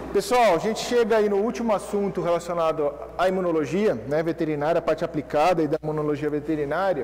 Pessoal, a gente chega aí no último assunto relacionado à imunologia, né, veterinária, a parte aplicada e da imunologia veterinária,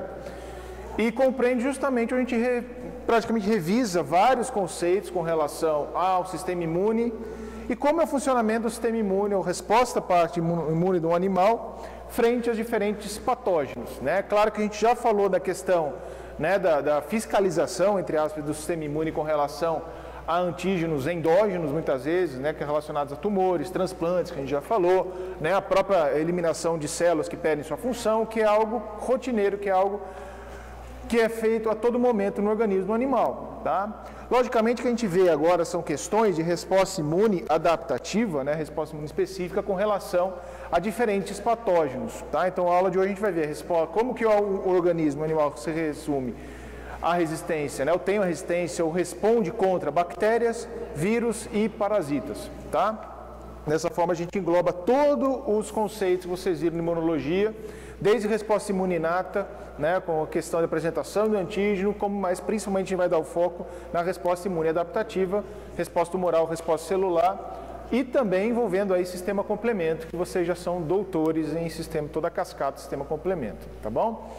e compreende justamente, a gente praticamente revisa vários conceitos com relação ao sistema imune e como é o funcionamento do sistema imune, ou resposta à parte imune do animal, frente aos diferentes patógenos, né? Claro que a gente já falou da questão, né, da fiscalização, entre aspas, do sistema imune com relação a antígenos endógenos, muitas vezes, né, que é relacionados a tumores, transplantes, que a gente já falou, né, a própria eliminação de células que perdem sua função, que é algo rotineiro, que é algo que é feito a todo momento no organismo animal, tá? Logicamente, o que a gente vê agora são questões de resposta imune adaptativa, né, resposta imune específica com relação a diferentes patógenos, tá? Então, a aula de hoje a gente vai ver como que o organismo animal se resume a resistência, né? Eu tenho a resistência, ou responde contra bactérias, vírus e parasitas, tá? Dessa forma a gente engloba todos os conceitos que vocês viram em imunologia, desde resposta imune inata, né, com a questão da apresentação do antígeno, como mais principalmente a gente vai dar o foco na resposta imune adaptativa, resposta tumoral, resposta celular, e também envolvendo aí sistema complemento, que vocês já são doutores em sistema, toda a cascata sistema complemento, tá bom?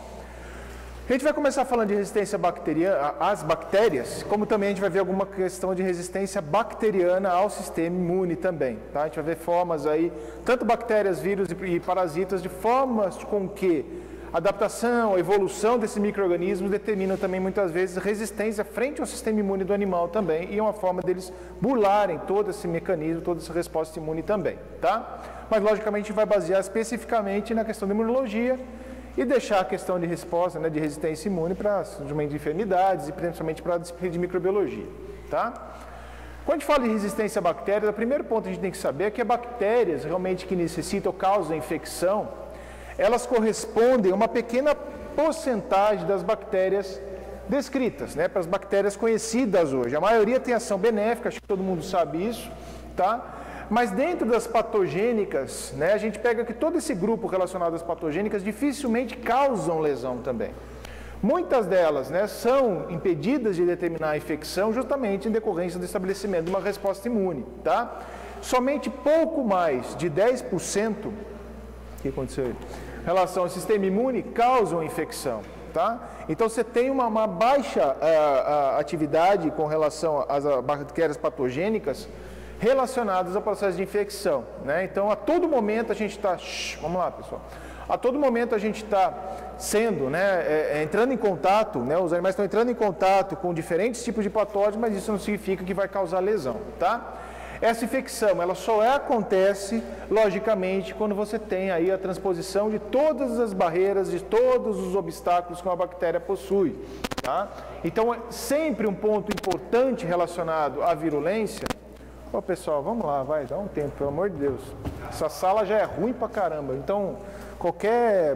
A gente vai começar falando de resistência bacteriana às bactérias, como também a gente vai ver alguma questão de resistência bacteriana ao sistema imune também, tá? A gente vai ver formas aí, tanto bactérias, vírus e parasitas, de formas com que a adaptação, a evolução desses micro-organismos determinam também muitas vezes resistência frente ao sistema imune do animal também, e é uma forma deles burlarem todo esse mecanismo, toda essa resposta imune também, tá? Mas logicamente a gente vai basear especificamente na questão da imunologia, e deixar a questão de resposta, né, de resistência imune para surgimento de enfermidades e principalmente para a disciplina de microbiologia, tá? Quando a gente fala de resistência a bactérias, o primeiro ponto que a gente tem que saber é que bactérias realmente que necessitam ou causam infecção, elas correspondem a uma pequena porcentagem das bactérias descritas, né, para as bactérias conhecidas hoje. A maioria tem ação benéfica, acho que todo mundo sabe isso, tá? Mas dentro das patogênicas, né, a gente pega que todo esse grupo relacionado às patogênicas dificilmente causam lesão também. Muitas delas, né, são impedidas de determinar a infecção justamente em decorrência do estabelecimento de uma resposta imune, tá? Somente pouco mais de 10%, o que aconteceu aí? Em relação ao sistema imune, causam infecção, tá? Então você tem uma baixa atividade com relação às bactérias patogênicas relacionadas ao processo de infecção, né? Então, a todo momento a gente está... Vamos lá, pessoal. A todo momento a gente está sendo, né, entrando em contato, né, os animais estão entrando em contato com diferentes tipos de patógenos, mas isso não significa que vai causar lesão, tá? Essa infecção, ela só acontece, logicamente, quando você tem aí a transposição de todas as barreiras, de todos os obstáculos que uma bactéria possui, tá? Então, sempre um ponto importante relacionado à virulência. Ô pessoal, vamos lá, vai, dá um tempo, pelo amor de Deus. Essa sala já é ruim pra caramba, então qualquer,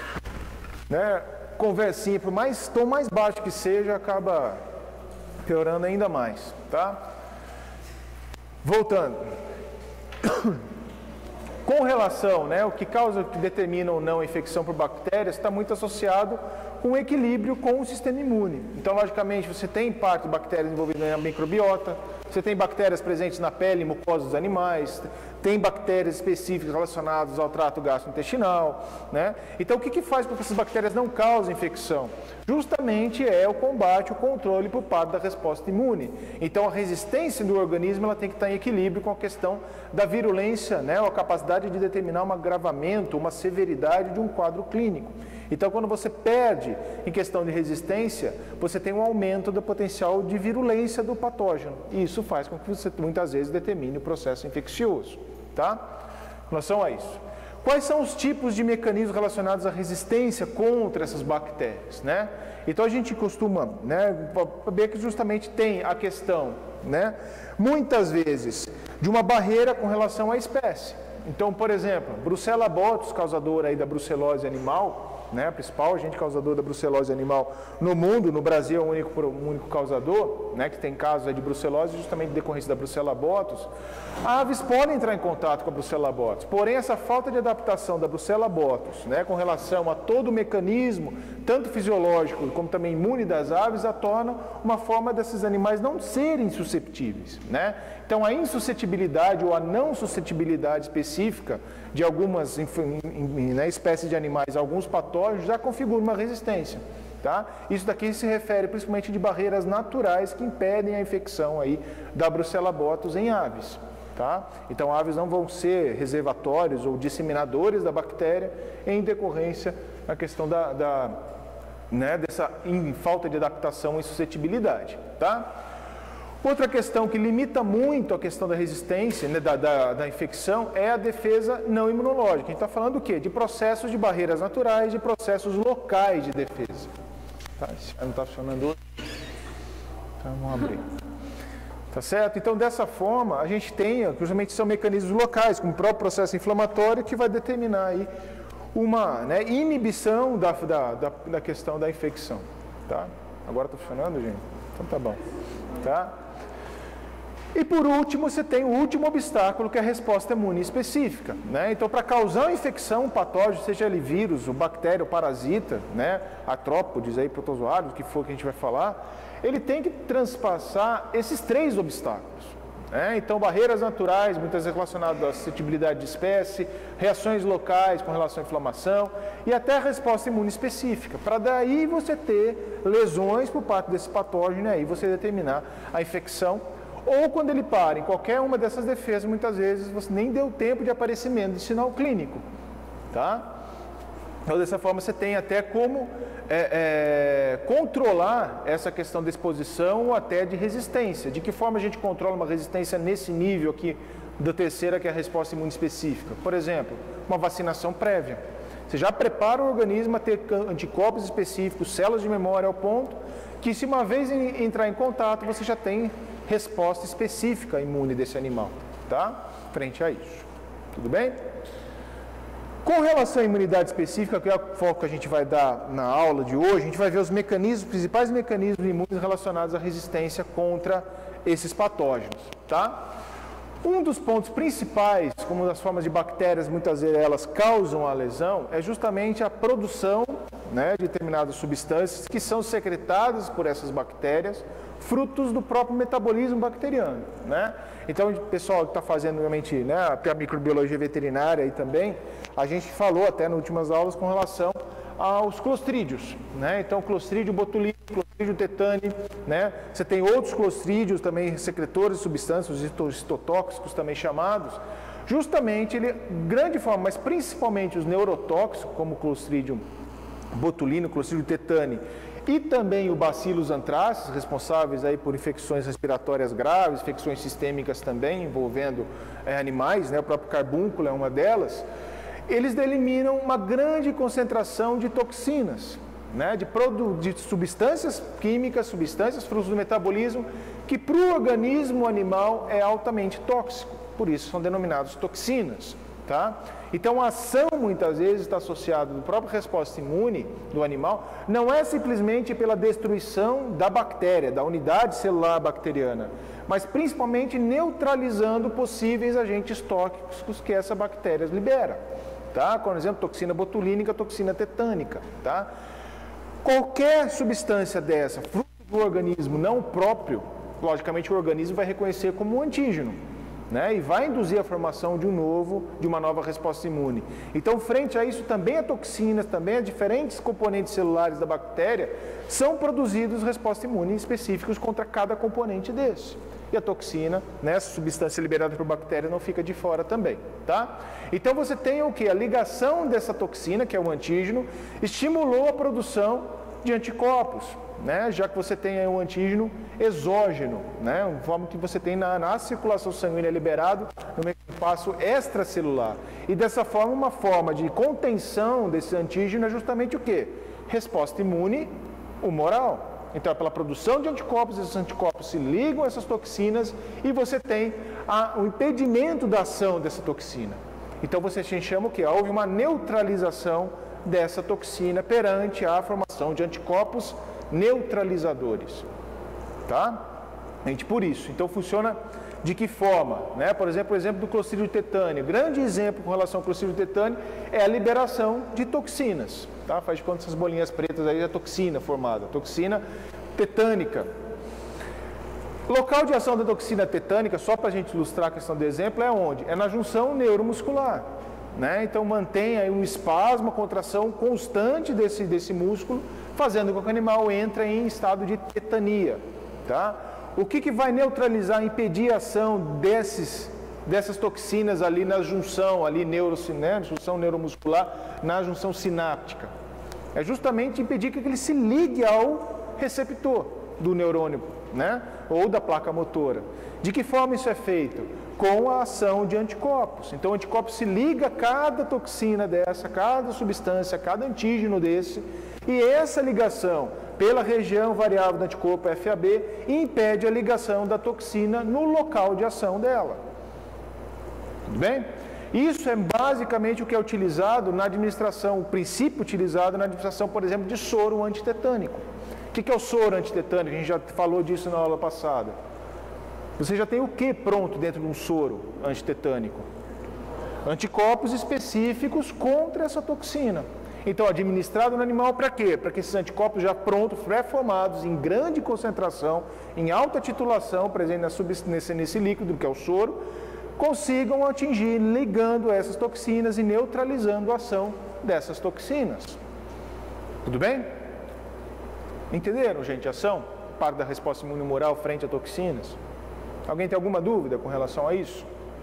né, conversinha, por mais tom mais baixo que seja, acaba piorando ainda mais, tá? Voltando. Com relação, né, o que causa, que determina ou não a infecção por bactérias, está muito associado com o equilíbrio com o sistema imune. Então, logicamente, você tem parte de bactérias envolvidas na microbiota, você tem bactérias presentes na pele e mucosa dos animais, tem bactérias específicas relacionadas ao trato gastrointestinal, né? Então, o que faz com que essas bactérias não causem infecção? Justamente é o combate, o controle por parte da resposta imune. Então, a resistência do organismo ela tem que estar em equilíbrio com a questão da virulência, né? Ou a capacidade de determinar um agravamento, uma severidade de um quadro clínico. Então, quando você perde em questão de resistência, você tem um aumento do potencial de virulência do patógeno. E isso faz com que você, muitas vezes, determine o processo infeccioso, tá? Com relação a isso. Quais são os tipos de mecanismos relacionados à resistência contra essas bactérias, né? Então, a gente costuma, né, ver que justamente tem a questão, né, muitas vezes, de uma barreira com relação à espécie. Então, por exemplo, Brucella botus, causadora aí da brucelose animal, né, principal agente causador da brucelose animal no mundo. No Brasil é o único causador, né, que tem casos de brucelose justamente decorrência da Brucella botus. Aves podem entrar em contato com a Brucella botus, porém essa falta de adaptação da Brucella botus, né, com relação a todo o mecanismo, tanto fisiológico como também imune das aves, a torna uma forma desses animais não serem susceptíveis, né? Então a insuscetibilidade ou a não suscetibilidade específica de algumas né, espécies de animais, alguns patógenos, já configura uma resistência. Tá? Isso daqui se refere principalmente de barreiras naturais que impedem a infecção aí da Brucella botus em aves. Tá? Então aves não vão ser reservatórios ou disseminadores da bactéria em decorrência da questão né, dessa falta de adaptação e suscetibilidade. Tá? Outra questão que limita muito a questão da resistência, né, da infecção, é a defesa não imunológica. A gente está falando o quê? De processos de barreiras naturais, de processos locais de defesa. Tá? Esse não está funcionando hoje. Então, vamos abrir. Tá certo? Então, dessa forma, a gente tem, justamente são mecanismos locais, como o próprio processo inflamatório, que vai determinar aí uma, né, inibição da questão da infecção. Tá? Agora está funcionando, gente? Então tá bom. Tá? E por último, você tem o último obstáculo, que é a resposta imune específica. Né? Então, para causar uma infecção, um patógeno, seja ele vírus, ou bactéria, ou parasita, né? Artrópodes, aí, protozoários, o que for que a gente vai falar, ele tem que transpassar esses 3 obstáculos. Né? Então, barreiras naturais, muitas vezes relacionadas à suscetibilidade de espécie, reações locais com relação à inflamação, e até a resposta imune específica, para daí você ter lesões por parte desse patógeno, e aí você determinar a infecção. Ou quando ele para em qualquer uma dessas defesas, muitas vezes você nem deu tempo de aparecimento de sinal clínico. Tá? Então, dessa forma, você tem até como controlar essa questão de exposição ou até de resistência. De que forma a gente controla uma resistência nesse nível aqui da terceira, que é a resposta imune específica? Por exemplo, uma vacinação prévia. Você já prepara o organismo a ter anticorpos específicos, células de memória, ao ponto que, se uma vez entrar em contato, você já tem resposta específica imune desse animal, tá? Frente a isso. Tudo bem? Com relação à imunidade específica, que é o foco que a gente vai dar na aula de hoje, a gente vai ver os principais mecanismos imunes relacionados à resistência contra esses patógenos, tá? Um dos pontos principais, como as formas de bactérias, muitas vezes elas causam a lesão, é justamente a produção, né, de determinadas substâncias que são secretadas por essas bactérias, frutos do próprio metabolismo bacteriano, né? Então, o pessoal que está fazendo realmente, né, a microbiologia veterinária aí também, a gente falou até nas últimas aulas com relação aos clostrídeos, né? Então, clostridio botulínico, clostridio tetani, né? Você tem outros clostrídeos também, secretores de substâncias, os citotóxicos também chamados, justamente, grande forma, mas principalmente os neurotóxicos, como o clostridium botulino, clostridio tetani, e também o Bacillus anthracis, responsáveis aí por infecções respiratórias graves, infecções sistêmicas também, envolvendo animais, né? O próprio carbúnculo é uma delas. Eles delimitam uma grande concentração de toxinas, né? de substâncias químicas, substâncias frutos do metabolismo, que para o organismo animal é altamente tóxico, por isso são denominados toxinas. Tá? Então, a ação, muitas vezes, está associada à própria resposta imune do animal, não é simplesmente pela destruição da bactéria, da unidade celular bacteriana, mas principalmente neutralizando possíveis agentes tóxicos que essa bactéria libera. Tá? Por exemplo, toxina botulínica, toxina tetânica. Tá? Qualquer substância dessa, fruto do organismo não próprio, logicamente o organismo vai reconhecer como um antígeno. Né? E vai induzir a formação de uma nova resposta imune. Então, frente a isso, também a toxinas, também a diferentes componentes celulares da bactéria, são produzidos respostas imunes específicas contra cada componente desse. E a toxina, né, essa substância liberada por bactéria, não fica de fora também. Tá? Então, você tem o que? A ligação dessa toxina, que é o antígeno, estimulou a produção de anticorpos, né? Já que você tem aí um antígeno exógeno, né? Uma forma que você tem na circulação sanguínea liberado no espaço extracelular. E dessa forma, uma forma de contenção desse antígeno é justamente o quê? Resposta imune humoral. Então, é pela produção de anticorpos, esses anticorpos se ligam a essas toxinas e você tem o impedimento da ação dessa toxina. Então, você chama o quê? Houve uma neutralização dessa toxina perante a formação de anticorpos neutralizadores, tá? Por isso. Então, funciona de que forma? Né? Por exemplo, o exemplo do Clostridium tetani. Grande exemplo com relação ao Clostridium tetani é a liberação de toxinas. Tá? Faz de conta essas bolinhas pretas aí, é toxina formada, toxina tetânica. Local de ação da toxina tetânica, só para a gente ilustrar a questão do exemplo, é onde? É na junção neuromuscular. Né? Então, mantém aí um espasmo, uma contração constante desse músculo, fazendo com que o animal entre em estado de tetania. Tá? O que vai neutralizar, impedir a ação dessas toxinas ali na junção, junção neuromuscular, na junção sináptica? É justamente impedir que ele se ligue ao receptor do neurônio, né? Ou da placa motora. De que forma isso é feito? Com a ação de anticorpos. Então, o anticorpo se liga a cada toxina dessa, cada substância, cada antígeno desse, e essa ligação pela região variável do anticorpo FAB impede a ligação da toxina no local de ação dela. Tudo bem? Isso é basicamente o que é utilizado na administração, o princípio utilizado na administração, por exemplo, de soro antitetânico. O que é o soro antitetânico? A gente já falou disso na aula passada. Você já tem o que pronto dentro de um soro antitetânico? Anticorpos específicos contra essa toxina. Então, administrado no animal para quê? Para que esses anticorpos já prontos, pré-formados, em grande concentração, em alta titulação, presente nesse líquido, que é o soro, consigam atingir, ligando essas toxinas e neutralizando a ação dessas toxinas. Tudo bem? Entenderam, gente, a ação? Parte da resposta imunomoral frente a toxinas. Alguém tem alguma dúvida com relação a isso?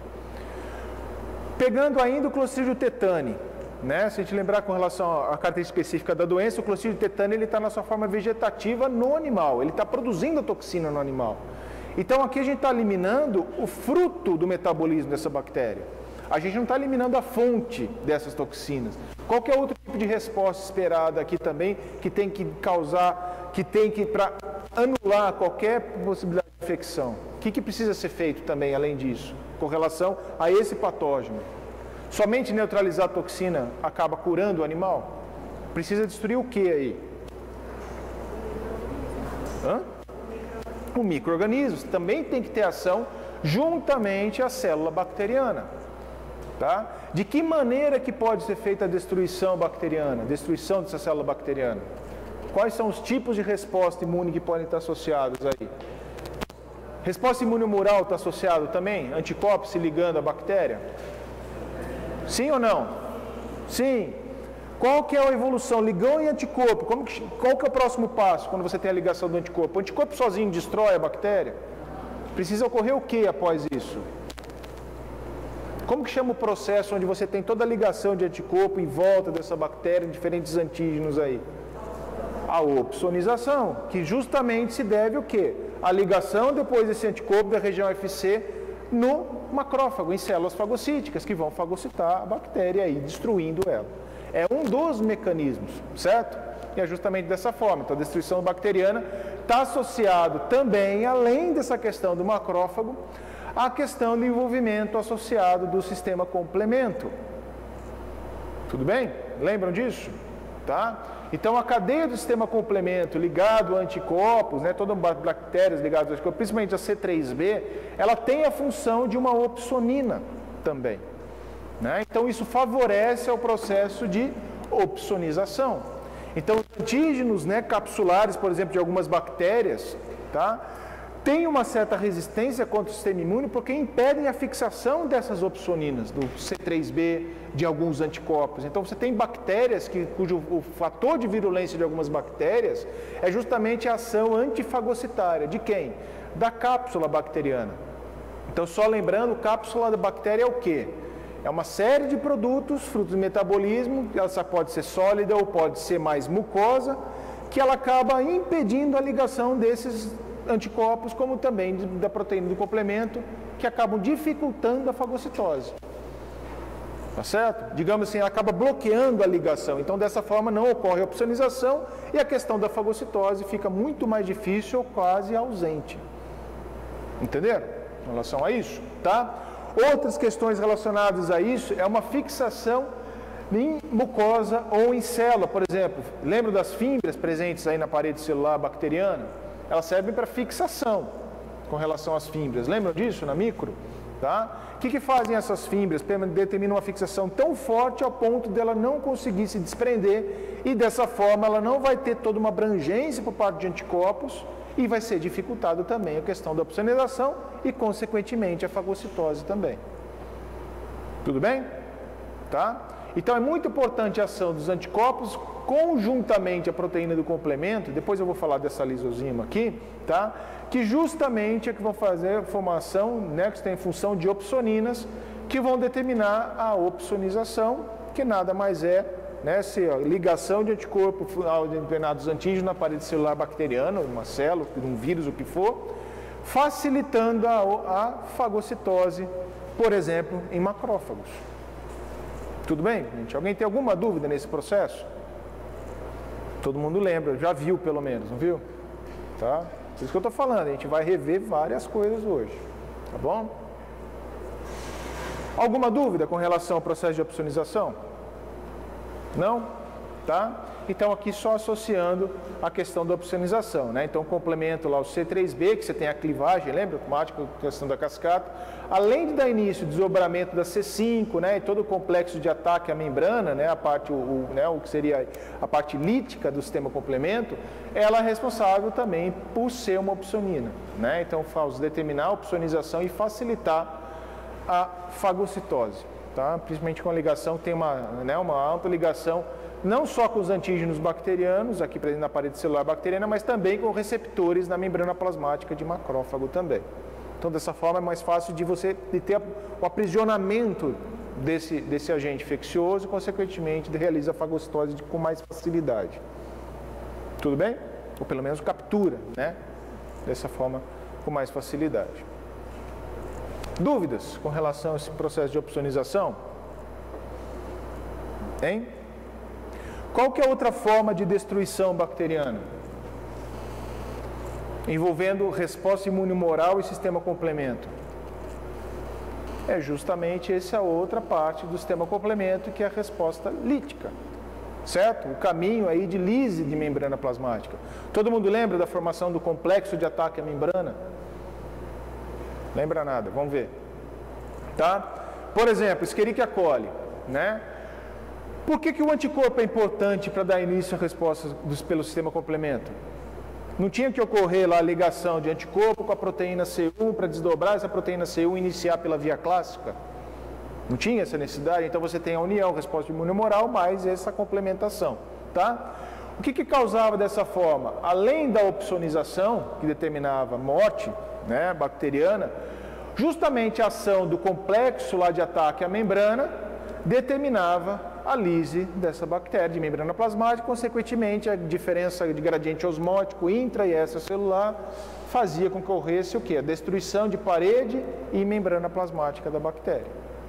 Pegando ainda o Clostridium tetani, né? Se a gente lembrar com relação à característica específica da doença, o Clostridium tetani está na sua forma vegetativa no animal, ele está produzindo a toxina no animal. Então aqui a gente está eliminando o fruto do metabolismo dessa bactéria. A gente não está eliminando a fonte dessas toxinas. Qualquer outro tipo de resposta esperada aqui também, que tem que causar, para anular qualquer possibilidade de infecção. O que precisa ser feito também, além disso, com relação a esse patógeno? Somente neutralizar a toxina acaba curando o animal? Precisa destruir o que aí? O micro-organismo também tem que ter ação juntamente à célula bacteriana. Tá? De que maneira que pode ser feita a destruição bacteriana, a destruição dessa célula bacteriana? Quais são os tipos de resposta imune que podem estar associados aí? Resposta imune humoral está associado também? Anticorpos se ligando à bactéria? Sim ou não? Sim. Qual que é a evolução? Ligão e anticorpo. Qual que é o próximo passo quando você tem a ligação do anticorpo? O anticorpo sozinho destrói a bactéria? Precisa ocorrer o que após isso? Como que chama o processo onde você tem toda a ligação de anticorpo em volta dessa bactéria, diferentes antígenos aí? A opsonização, que justamente se deve o quê? A ligação depois desse anticorpo da região FC no macrófago, em células fagocíticas, que vão fagocitar a bactéria aí, destruindo ela. É um dos mecanismos, certo? E é justamente dessa forma. Então, a destruição bacteriana está associado também, além dessa questão do macrófago, a questão do envolvimento associado do sistema complemento. Tudo bem? Lembram disso? Tá? Então, a cadeia do sistema complemento ligado a anticorpos, né, todas as bactérias ligadas a anticorpos, principalmente a C3b, ela tem a função de uma opsonina também. Né? Então, isso favorece o processo de opsonização. Então, os antígenos, né, capsulares, por exemplo, de algumas bactérias, tá, tem uma certa resistência contra o sistema imune porque impedem a fixação dessas opsoninas, do C3b, de alguns anticorpos. Então, você tem bactérias cujo o fator de virulência de algumas bactérias é justamente a ação antifagocitária. De quem? Da cápsula bacteriana. Então, só lembrando, cápsula da bactéria é o quê? É uma série de produtos, frutos do metabolismo, ela só pode ser sólida ou pode ser mais mucosa, que ela acaba impedindo a ligação desses anticorpos, como também da proteína do complemento, que acabam dificultando a fagocitose. Tá certo? Digamos assim, ela acaba bloqueando a ligação. Então, dessa forma, não ocorre a opsonização e a questão da fagocitose fica muito mais difícil ou quase ausente. Entenderam? Em relação a isso, tá? Outras questões relacionadas a isso é uma fixação em mucosa ou em célula, por exemplo. Lembra das fibras presentes aí na parede celular bacteriana? Elas servem para fixação com relação às fibras. Lembram disso na micro? Tá? O que fazem essas fibras? Determinam uma fixação tão forte ao ponto dela não conseguir se desprender e dessa forma ela não vai ter toda uma abrangência por parte de anticorpos e vai ser dificultado também a questão da opsonização e, consequentemente, a fagocitose também. Tudo bem? Tá? Então é muito importante a ação dos anticorpos conjuntamente à proteína do complemento, depois eu vou falar dessa lisozima aqui, tá? Que justamente é que vão fazer a formação, né, que tem função de opsoninas, que vão determinar a opsonização, que nada mais é, né, se a ligação de anticorpo a determinados antígenos na parede celular bacteriana, uma célula, um vírus, o que for, facilitando a fagocitose, por exemplo, em macrófagos. Tudo bem, gente? Alguém tem alguma dúvida nesse processo? Todo mundo lembra, já viu pelo menos, não viu? Tá? Por isso que eu estou falando, a gente vai rever várias coisas hoje, tá bom? Alguma dúvida com relação ao processo de opsonização? Não? Tá? Então aqui só associando a questão da opsonização, né? Então complemento lá o C3b, que você tem a clivagem, lembra? A questão da cascata. Além de dar início ao desdobramento da C5, né? E todo o complexo de ataque à membrana, né? A parte, o que seria a parte lítica do sistema complemento, ela é responsável também por ser uma opsonina, né? Então faz determinar a opsonização e facilitar a fagocitose, tá? Principalmente com a ligação, tem uma ampla ligação não só com os antígenos bacterianos, aqui presente na parede celular bacteriana, mas também com receptores na membrana plasmática de macrófago também. Então, dessa forma, é mais fácil de você ter o aprisionamento desse agente infeccioso e, consequentemente, realiza a fagocitose com mais facilidade. Tudo bem? Ou pelo menos captura, né? Dessa forma, com mais facilidade. Dúvidas com relação a esse processo de opsonização? Hein? Qual que é outra forma de destruição bacteriana? Envolvendo resposta imunomoral e sistema complemento. É justamente essa outra parte do sistema complemento, que é a resposta lítica. Certo? O caminho aí de lise de membrana plasmática. Todo mundo lembra da formação do complexo de ataque à membrana? Lembra nada? Vamos ver. Tá? Por exemplo, Escherichia coli, né? Por que o anticorpo é importante para dar início à resposta pelo sistema complemento? Não tinha que ocorrer lá a ligação de anticorpo com a proteína C1 para desdobrar essa proteína C1 e iniciar pela via clássica? Não tinha essa necessidade? Então você tem a união, resposta imunomoral, mais essa complementação, tá? O que causava dessa forma? Além da opsonização, que determinava morte, né, bacteriana, justamente a ação do complexo lá de ataque à membrana determinava a lise dessa bactéria de membrana plasmática, consequentemente a diferença de gradiente osmótico intra e extracelular fazia com que ocorresse o quê? A destruição de parede e membrana plasmática da bactéria.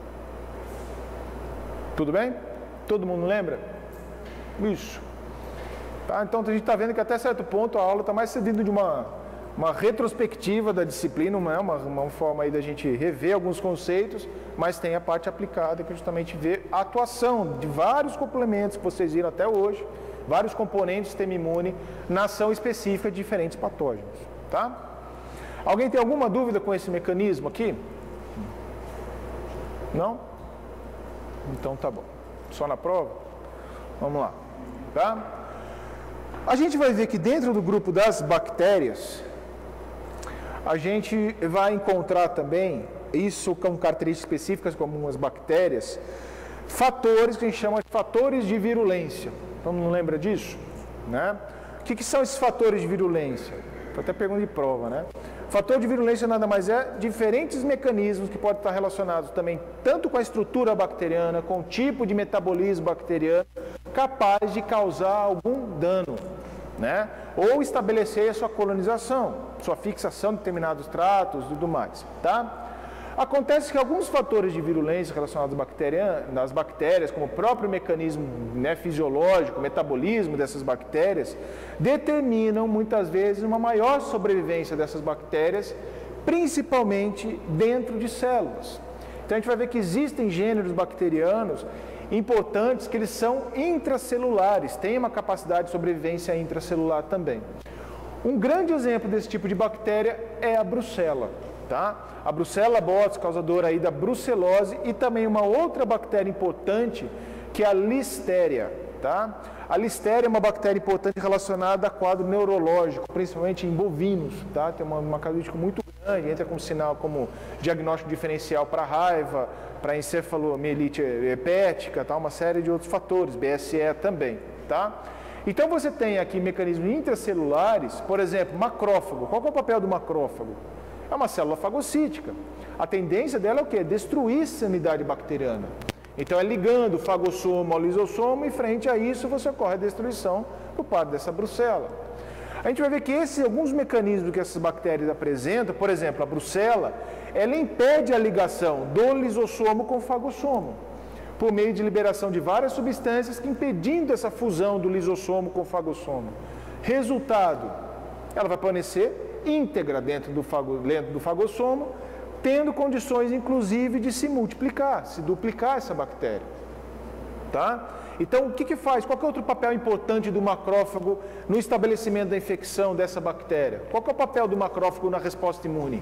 Tudo bem? Todo mundo lembra? Isso. Tá? Então a gente está vendo que até certo ponto a aula está mais servindo de uma retrospectiva da disciplina, uma forma aí da gente rever alguns conceitos, mas tem a parte aplicada que justamente vê a atuação de vários complementos que vocês viram até hoje, vários componentes do sistema imune na ação específica de diferentes patógenos. Tá? Alguém tem alguma dúvida com esse mecanismo aqui? Não? Então tá bom. Só na prova? Vamos lá. Tá? A gente vai ver que dentro do grupo das bactérias, a gente vai encontrar também, isso com características específicas como algumas bactérias, fatores que a gente chama de fatores de virulência. Então não lembra disso? Né? O que são esses fatores de virulência? Até pergunta de prova, né? Fator de virulência nada mais é diferentes mecanismos que podem estar relacionados também tanto com a estrutura bacteriana, com o tipo de metabolismo bacteriano, capaz de causar algum dano, né? Ou estabelecer a sua colonização, sua fixação de determinados tratos e tudo mais, tá? Acontece que alguns fatores de virulência relacionados às bactérias, como o próprio mecanismo, né, fisiológico, metabolismo dessas bactérias, determinam muitas vezes uma maior sobrevivência dessas bactérias, principalmente dentro de células. Então a gente vai ver que existem gêneros bacterianos importantes que eles são intracelulares, têm uma capacidade de sobrevivência intracelular também. Um grande exemplo desse tipo de bactéria é a brucela, tá? A brucela bovis, causadora aí da brucelose, e também uma outra bactéria importante que é a listéria, tá? A listéria é uma bactéria importante relacionada a quadro neurológico, principalmente em bovinos, tá? Tem uma característica muito grande, entra como sinal como diagnóstico diferencial para raiva, para encefalomielite hepática, tá? Uma série de outros fatores, BSE também, tá? Então você tem aqui mecanismos intracelulares, por exemplo, macrófago. Qual que é o papel do macrófago? É uma célula fagocítica. A tendência dela é o quê? Destruir essa unidade bacteriana. Então é ligando o fagossomo ao lisossomo e frente a isso você ocorre a destruição por parte dessa brucela. A gente vai ver que alguns mecanismos que essas bactérias apresentam, por exemplo, a brucela, ela impede a ligação do lisossomo com o fagossomo, por meio de liberação de várias substâncias que impedindo essa fusão do lisossomo com o fagossomo. Resultado, ela vai permanecer íntegra dentro do fagossomo, tendo condições, inclusive, de se multiplicar, se duplicar essa bactéria. Tá? Então, o que faz? Qual que é outro papel importante do macrófago no estabelecimento da infecção dessa bactéria? Qual que é o papel do macrófago na resposta imune?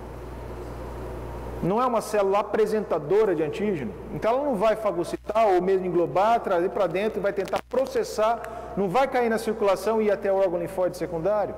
Não é uma célula apresentadora de antígeno, então ela não vai fagocitar ou mesmo englobar, trazer para dentro, vai tentar processar, não vai cair na circulação e ir até o órgão linfóide secundário.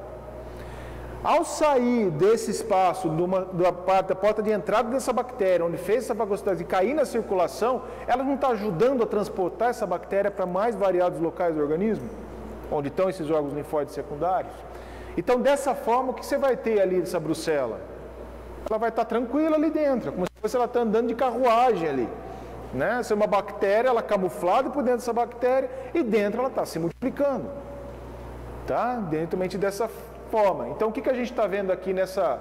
Ao sair desse espaço, da porta de entrada dessa bactéria, onde fez essa fagocitose e cair na circulação, ela não está ajudando a transportar essa bactéria para mais variados locais do organismo, onde estão esses órgãos linfóides secundários. Então, dessa forma, o que você vai ter ali dessa brucela? Ela vai estar tranquila ali dentro, como se fosse ela está andando de carruagem ali. Né? Essa é uma bactéria, ela camuflada por dentro dessa bactéria e dentro ela está se multiplicando. Tá? Dentro dessa forma. Então, o que a gente está vendo aqui nessa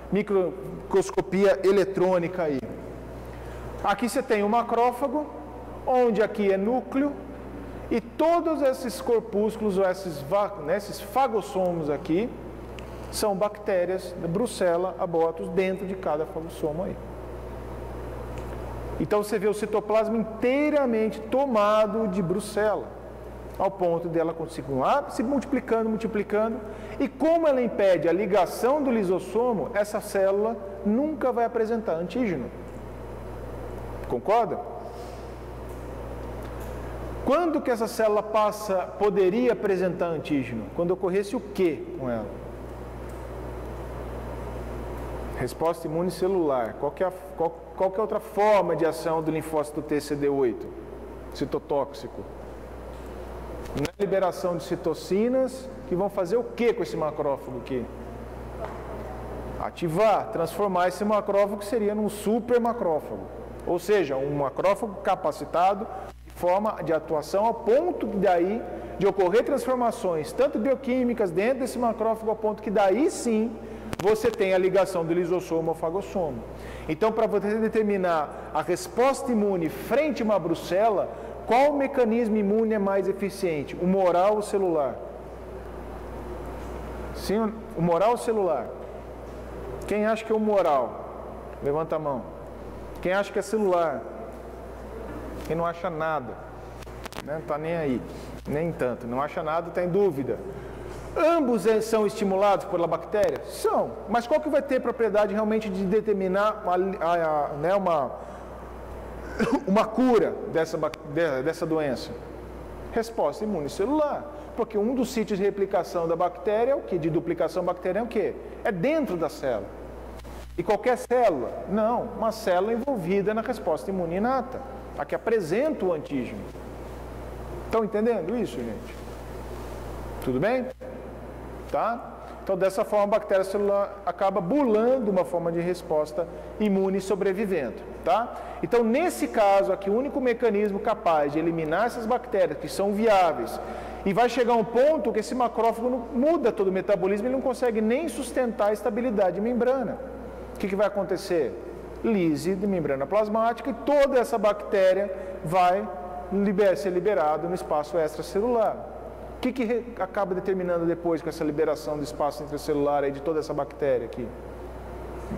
microscopia eletrônica aí? Aqui você tem um macrófago, onde aqui é núcleo, e todos esses corpúsculos, ou esses fagossomos aqui, são bactérias da Brucella abortus dentro de cada fagossomo aí. Então você vê o citoplasma inteiramente tomado de Brucella, ao ponto dela continuar se multiplicando, e como ela impede a ligação do lisossomo, essa célula nunca vai apresentar antígeno. Concorda? Quando que essa célula poderia apresentar antígeno? Quando ocorresse o que com ela? Resposta imune celular. Qual que é outra forma de ação do linfócito TCD8? Citotóxico. Na liberação de citocinas, que vão fazer o que com esse macrófago aqui? Ativar, transformar esse macrófago que seria num super macrófago. Ou seja, um macrófago capacitado de forma de atuação ao ponto daí de ocorrer transformações, tanto bioquímicas dentro desse macrófago, ao ponto que daí sim você tem a ligação do lisossomo ao fagossomo. Então, para você determinar a resposta imune frente a uma brucela, qual mecanismo imune é mais eficiente? O humoral ou o celular? Sim, o humoral ou o celular? Quem acha que é o humoral? Levanta a mão. Quem acha que é celular? Quem não acha nada? Não está nem aí, nem tanto. Não acha nada, está em dúvida. Ambos são estimulados pela bactéria? São. Mas qual que vai ter propriedade realmente de determinar uma cura dessa doença? Resposta imune celular. Porque um dos sítios de replicação da bactéria é o quê? De duplicação bacteriana é o quê? É dentro da célula. E qualquer célula? Não, uma célula envolvida na resposta imune inata, a que apresenta o antígeno. Estão entendendo isso, gente? Tudo bem? Tá? Então, dessa forma, a bactéria celular acaba bulando uma forma de resposta imune sobrevivendo. Tá? Então, nesse caso aqui, o único mecanismo capaz de eliminar essas bactérias que são viáveis, e vai chegar um ponto que esse macrófago muda todo o metabolismo e não consegue nem sustentar a estabilidade de membrana. O que vai acontecer? Lise de membrana plasmática e toda essa bactéria vai ser liberada no espaço extracelular. O que acaba determinando depois com essa liberação do espaço intracelular aí de toda essa bactéria aqui?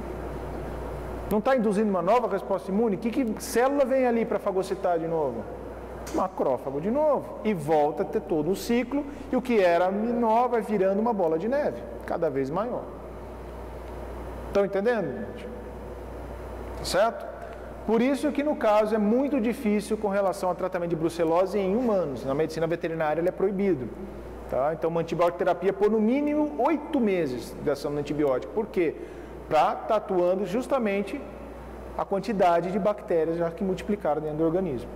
Não está induzindo uma nova resposta imune? Que célula vem ali para fagocitar de novo? macrófago de novo, e volta a ter todo um ciclo, e o que era menor vai virando uma bola de neve, cada vez maior. Estão entendendo, gente? Certo? Por isso que no caso é muito difícil com relação ao tratamento de brucelose em humanos. Na medicina veterinária ele é proibido. Tá? Então uma antibiótico terapia por no mínimo 8 meses de ação do antibiótico. Por quê? Para estar atuando justamente a quantidade de bactérias já que multiplicaram dentro do organismo.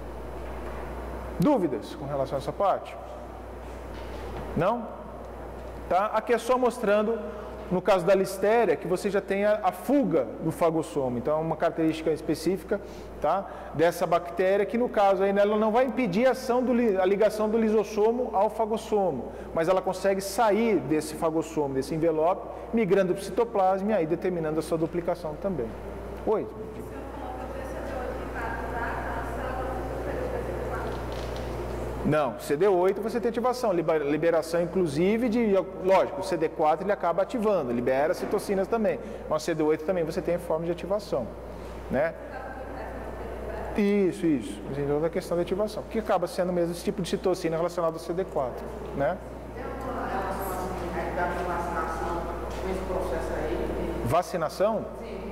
Dúvidas com relação a essa parte? Não? Tá? Aqui é só mostrando, no caso da listéria, que você já tem a fuga do fagossomo. Então, é uma característica específica, tá, dessa bactéria, que no caso aí, ela não vai impedir a ligação do lisossomo ao fagossomo, mas ela consegue sair desse fagossomo, desse envelope, migrando para o citoplasma e aí determinando a sua duplicação também. Oi? Não, CD8 você tem ativação, liberação inclusive de, lógico, o CD4 ele acaba ativando, libera citocinas também, mas o CD8 também você tem forma de ativação, né? Isso, tem toda a questão de ativação, que acaba sendo mesmo esse tipo de citocina relacionada ao CD4, né? Vacinação?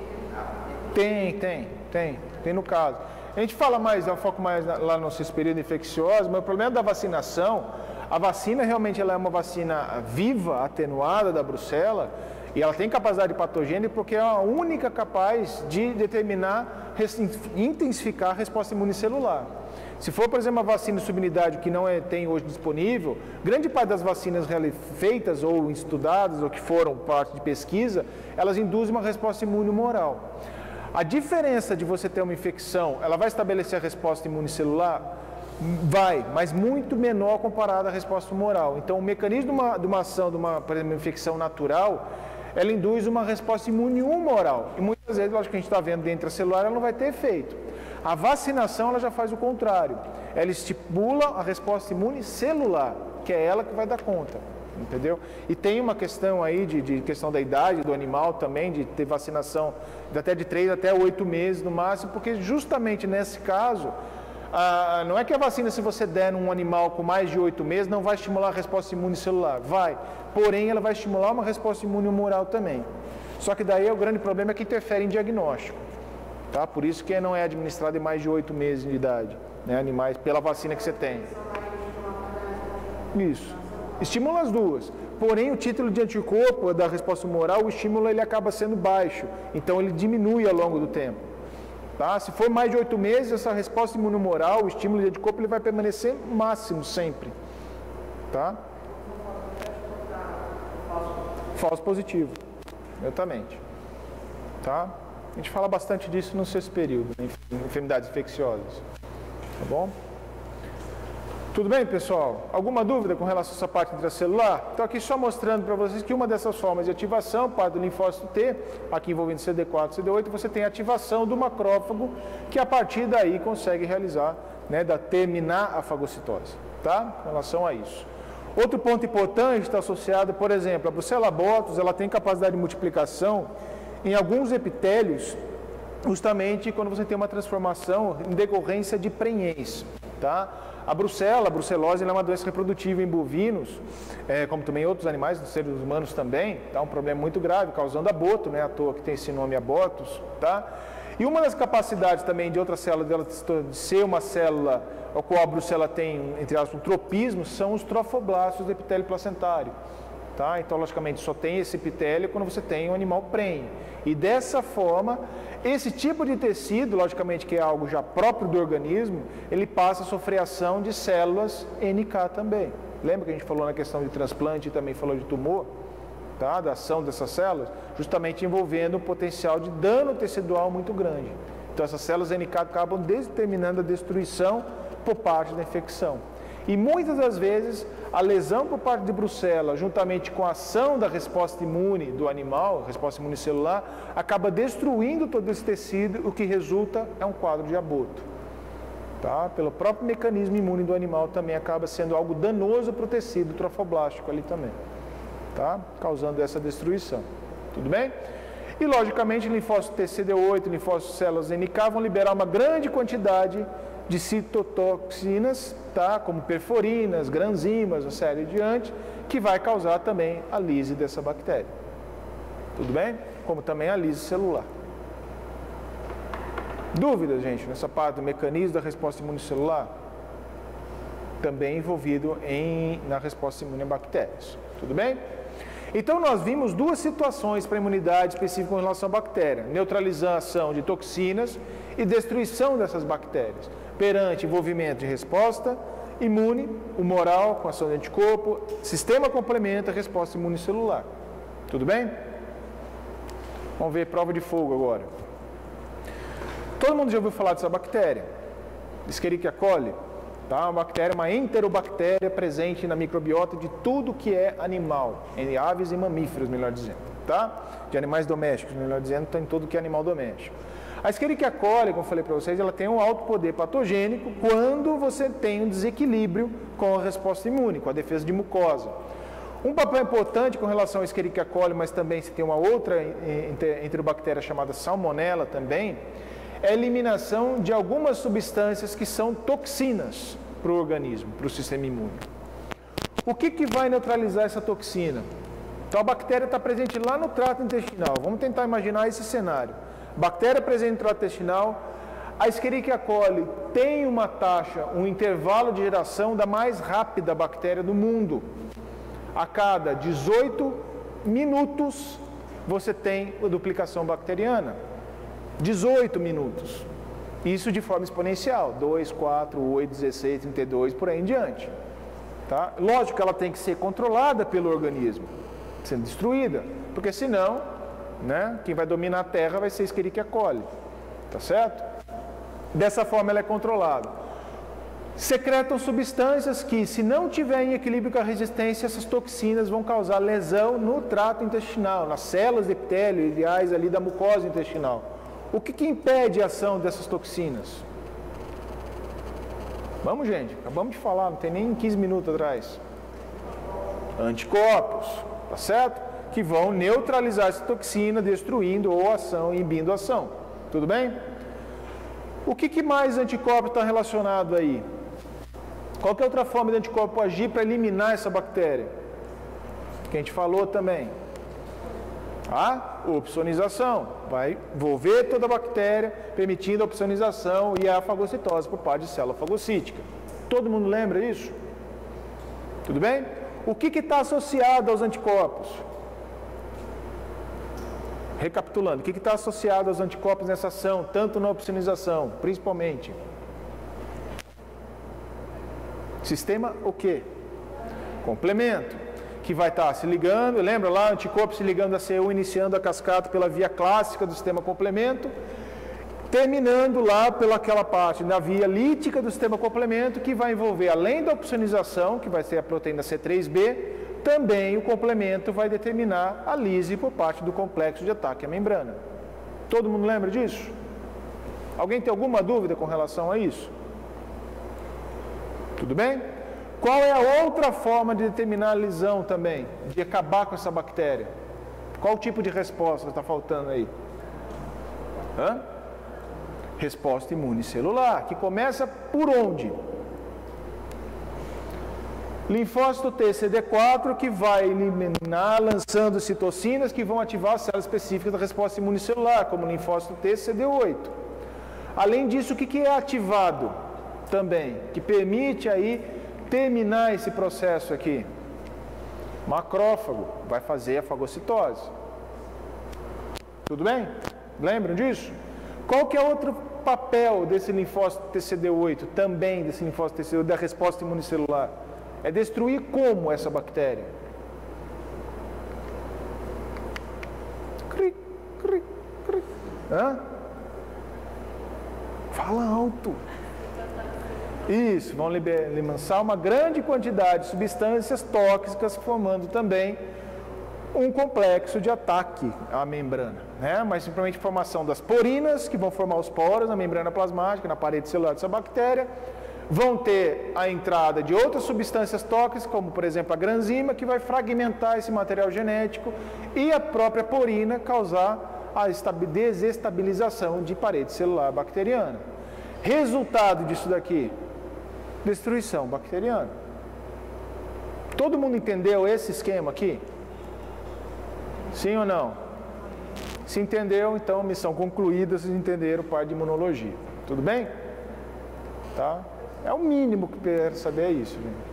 Tem no caso. A gente fala mais, dá um foco mais lá nos períodos infecciosos, mas o problema da vacinação, a vacina realmente ela é uma vacina viva, atenuada da brucela, e ela tem capacidade patogênica porque é a única capaz de determinar, intensificar a resposta imunicelular. Se for, por exemplo, uma vacina de subunidade que não tem hoje disponível, grande parte das vacinas feitas ou estudadas ou que foram parte de pesquisa, elas induzem uma resposta imune humoral. A diferença de você ter uma infecção, ela vai estabelecer a resposta imunicelular? Vai, mas muito menor comparada à resposta humoral. Então, o mecanismo de uma ação, por exemplo, uma infecção natural, ela induz uma resposta imune humoral. E muitas vezes, lógico que a gente está vendo dentro da celular, ela não vai ter efeito. A vacinação, ela já faz o contrário. Ela estimula a resposta imune celular, que é ela que vai dar conta. Entendeu? E tem uma questão aí de questão da idade do animal também, de ter vacinação até de 3 até 8 meses no máximo, porque justamente nesse caso, não é que a vacina, se você der num animal com mais de 8 meses, não vai estimular a resposta imune celular, vai, porém ela vai estimular uma resposta imune humoral também. Só que daí o grande problema é que interfere em diagnóstico, tá? Por isso que não é administrado em mais de 8 meses de idade, né, animais, pela vacina que você tem. Isso. Estimula as duas, porém o título de anticorpo da resposta humoral, o estímulo ele acaba sendo baixo, então ele diminui ao longo do tempo. Tá? Se for mais de 8 meses, essa resposta imunohumoral, o estímulo de anticorpo, ele vai permanecer máximo sempre. Tá? Falso positivo, exatamente. Tá? A gente fala bastante disso no sexto período, em enfermidades infecciosas. Tá bom? Tudo bem, pessoal? Alguma dúvida com relação a essa parte intracelular? Estou aqui só mostrando para vocês que uma dessas formas de ativação, parte do linfócito T, aqui envolvendo CD4 e CD8, você tem a ativação do macrófago, que a partir daí consegue realizar, né, terminar a fagocitose, tá? Com relação a isso. Outro ponto importante está associado, por exemplo, a Brucella botus, ela tem capacidade de multiplicação em alguns epitélios, justamente quando você tem uma transformação em decorrência de prenhez, tá? A brucelose, ela é uma doença reprodutiva em bovinos, como também em outros animais, nos seres humanos também, tá? Um problema muito grave, causando aborto, né? À toa que tem esse nome abortus, tá? E uma das capacidades também de outra célula dela de ser uma célula a qual a brucela tem, entre aspas, um tropismo, são os trofoblastos do epitélio placentário. Tá? Então, logicamente, só tem esse epitélio quando você tem um animal prenhe. E dessa forma, esse tipo de tecido, logicamente que é algo já próprio do organismo, ele passa a sofrer ação de células NK também. Lembra que a gente falou na questão de transplante e também falou de tumor? Tá? Da ação dessas células, justamente envolvendo um potencial de dano tecidual muito grande. Então, essas células NK acabam determinando a destruição por parte da infecção. E muitas das vezes, a lesão por parte de Brucella, juntamente com a ação da resposta imune do animal, resposta imune celular, acaba destruindo todo esse tecido, o que resulta é um quadro de aborto. Tá? Pelo próprio mecanismo imune do animal também acaba sendo algo danoso para o tecido trofoblástico ali também, tá? Causando essa destruição. Tudo bem? E logicamente linfócitos TCD8, linfócitos células NK vão liberar uma grande quantidade de citotoxinas, tá? Como perforinas, granzimas, uma série adiante, que vai causar também a lise dessa bactéria. Tudo bem? Como também a lise celular. Dúvidas, gente, nessa parte do mecanismo da resposta imune celular? Também envolvido na resposta imune a bactérias. Tudo bem? Então, nós vimos duas situações para a imunidade específica com relação à bactéria. Neutralização de toxinas e destruição dessas bactérias. Perante envolvimento de resposta imune, humoral, com ação de anticorpo, sistema complementa a resposta imune celular. Tudo bem? Vamos ver prova de fogo agora. Todo mundo já ouviu falar dessa bactéria? Escherichia coli. Tá? Uma bactéria, uma enterobactéria presente na microbiota de tudo que é animal, em aves e mamíferos, melhor dizendo. Tá? De animais domésticos, melhor dizendo, tem tudo que é animal doméstico. A Escherichia coli, como eu falei para vocês, ela tem um alto poder patogênico quando você tem um desequilíbrio com a resposta imune, com a defesa de mucosa. Um papel importante com relação à Escherichia coli, mas também se tem uma outra enterobactéria chamada Salmonella também, é a eliminação de algumas substâncias que são toxinas para o organismo, para o sistema imune. O que vai neutralizar essa toxina? Então a bactéria está presente lá no trato intestinal. Vamos tentar imaginar esse cenário. Bactéria presente no trato intestinal, a Escherichia coli tem uma taxa, um intervalo de geração da mais rápida bactéria do mundo. A cada 18 minutos você tem a duplicação bacteriana. 18 minutos. Isso de forma exponencial. 2, 4, 8, 16, 32, por aí em diante. Tá? Lógico que ela tem que ser controlada pelo organismo, sendo destruída, porque senão, né, quem vai dominar a Terra vai ser Escherichia coli. Tá certo? Dessa forma ela é controlada. Secretam substâncias que, se não tiver em equilíbrio com a resistência, essas toxinas vão causar lesão no trato intestinal, nas células de epitélio, ideais ali da mucosa intestinal. O que impede a ação dessas toxinas? Vamos, gente, acabamos de falar, não tem nem 15 minutos atrás. Anticorpos, tá certo? Que vão neutralizar essa toxina, destruindo ou ação, inibindo a ação. Tudo bem? O que mais anticorpo está relacionado aí? Qual que é outra forma de anticorpo agir para eliminar essa bactéria? Que a gente falou também. A opsonização vai envolver toda a bactéria, permitindo a opsonização e a fagocitose por parte de célula fagocítica. Todo mundo lembra isso? Tudo bem? O que está associado aos anticorpos? Recapitulando, o que está associado aos anticorpos nessa ação, tanto na opsonização, principalmente? Sistema o quê? Complemento. Que vai estar se ligando, lembra lá, anticorpo se ligando a C1, iniciando a cascata pela via clássica do sistema complemento, terminando lá pelaquela parte da via lítica do sistema complemento, que vai envolver, além da opsonização, que vai ser a proteína C3b, também o complemento vai determinar a lise por parte do complexo de ataque à membrana. Todo mundo lembra disso? Alguém tem alguma dúvida com relação a isso? Tudo bem? Qual é a outra forma de determinar a lesão também? De acabar com essa bactéria? Qual tipo de resposta está faltando aí? Resposta imune celular, que começa por onde? Linfócito T-CD4, que vai eliminar, lançando citocinas que vão ativar as células específicas da resposta imune celular, como o linfócito T-CD8. Além disso, o que é ativado também? Que permite aí terminar esse processo aqui? Macrófago vai fazer a fagocitose. Tudo bem? Lembram disso? Qual que é outro papel desse linfócito TCD8, também desse linfócito TCD8, da resposta imunicelular? É destruir como essa bactéria? Cri, cri, cri. Fala alto. Isso, vão lançar uma grande quantidade de substâncias tóxicas, formando também um complexo de ataque à membrana, né? Mas simplesmente formação das porinas, que vão formar os poros na membrana plasmática, na parede celular dessa bactéria, vão ter a entrada de outras substâncias tóxicas, como por exemplo a granzima, que vai fragmentar esse material genético, e a própria porina causar a desestabilização de parede celular bacteriana. Resultado disso daqui? Destruição bacteriana. Todo mundo entendeu esse esquema aqui? Sim ou não? Se entendeu, então missão concluída, vocês entenderam parte de imunologia. Tudo bem? Tá? É o mínimo que quer saber, é isso, gente.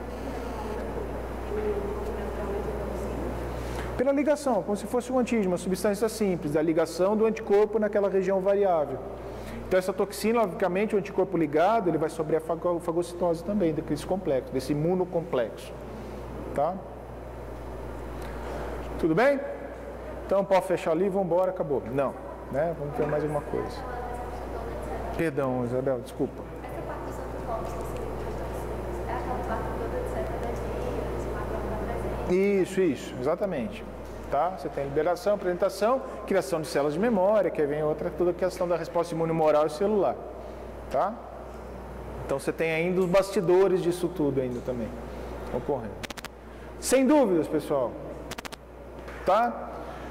Pela ligação, como se fosse um antígeno, uma substância simples, da ligação do anticorpo naquela região variável. Então essa toxina, logicamente, o anticorpo ligado, ele vai sofrer a fagocitose também, desse complexo, desse imunocomplexo. Tá? Tudo bem? Então pode fechar ali, vamos embora, acabou. Não, né? Vamos ver mais alguma coisa. Perdão, Isabel, desculpa. Essa parte dos anticorpos que você é aquela parte toda de 70 dias, Isso, exatamente. Tá? Você tem liberação, apresentação, criação de células de memória, que aí vem outra, toda a questão da resposta imune moral e celular. Tá? Então você tem ainda os bastidores disso tudo ainda também ocorrendo. Sem dúvidas, pessoal. Tá?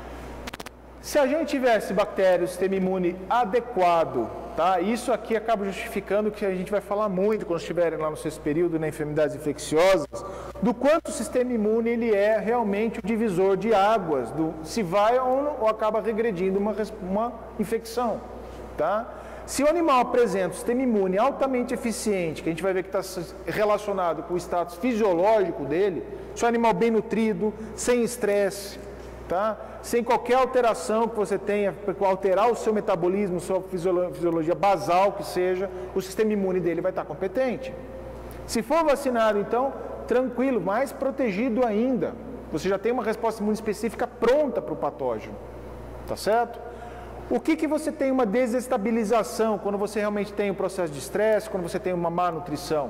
Se a gente tivesse bactérias, sistema imune adequado, tá? Isso aqui acaba justificando que a gente vai falar muito quando estiverem lá no sexto período, nas enfermidades infecciosas, do quanto o sistema imune ele é realmente o divisor de águas, se vai ou acaba regredindo uma infecção. Tá? Se o animal apresenta um sistema imune altamente eficiente, que a gente vai ver que está relacionado com o status fisiológico dele, se é um animal bem nutrido, sem estresse, tá? Sem qualquer alteração que você tenha, para alterar o seu metabolismo, sua fisiologia basal que seja, o sistema imune dele vai estar competente. Se for vacinado, então, tranquilo, mais protegido ainda. Você já tem uma resposta imune específica pronta para o patógeno. Tá certo? O que você tem uma desestabilização quando você realmente tem um processo de estresse, quando você tem uma má nutrição?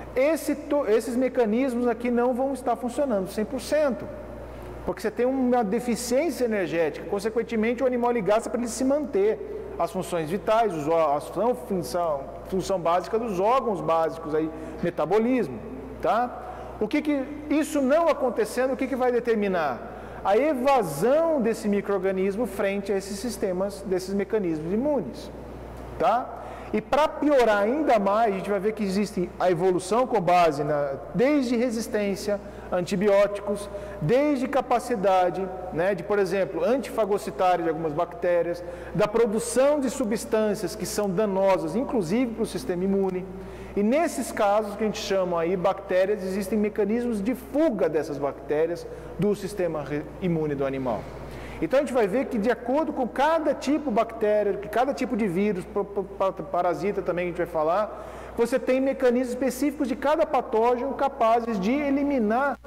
Esses mecanismos aqui não vão estar funcionando 100%. Porque você tem uma deficiência energética, consequentemente o animal ele gasta para ele se manter. As funções vitais, a função básica dos órgãos básicos, aí, metabolismo. Tá? Isso não acontecendo, o que vai determinar? A evasão desse micro-organismo frente a esses sistemas, desses mecanismos imunes. Tá? E para piorar ainda mais, a gente vai ver que existe a evolução com base desde resistência, antibióticos, desde capacidade, né, de, por exemplo, antifagocitária de algumas bactérias, da produção de substâncias que são danosas, inclusive para o sistema imune. E nesses casos que a gente chama aí bactérias, existem mecanismos de fuga dessas bactérias do sistema imune do animal. Então a gente vai ver que de acordo com cada tipo de bactéria, cada tipo de vírus, parasita também a gente vai falar, você tem mecanismos específicos de cada patógeno capazes de eliminar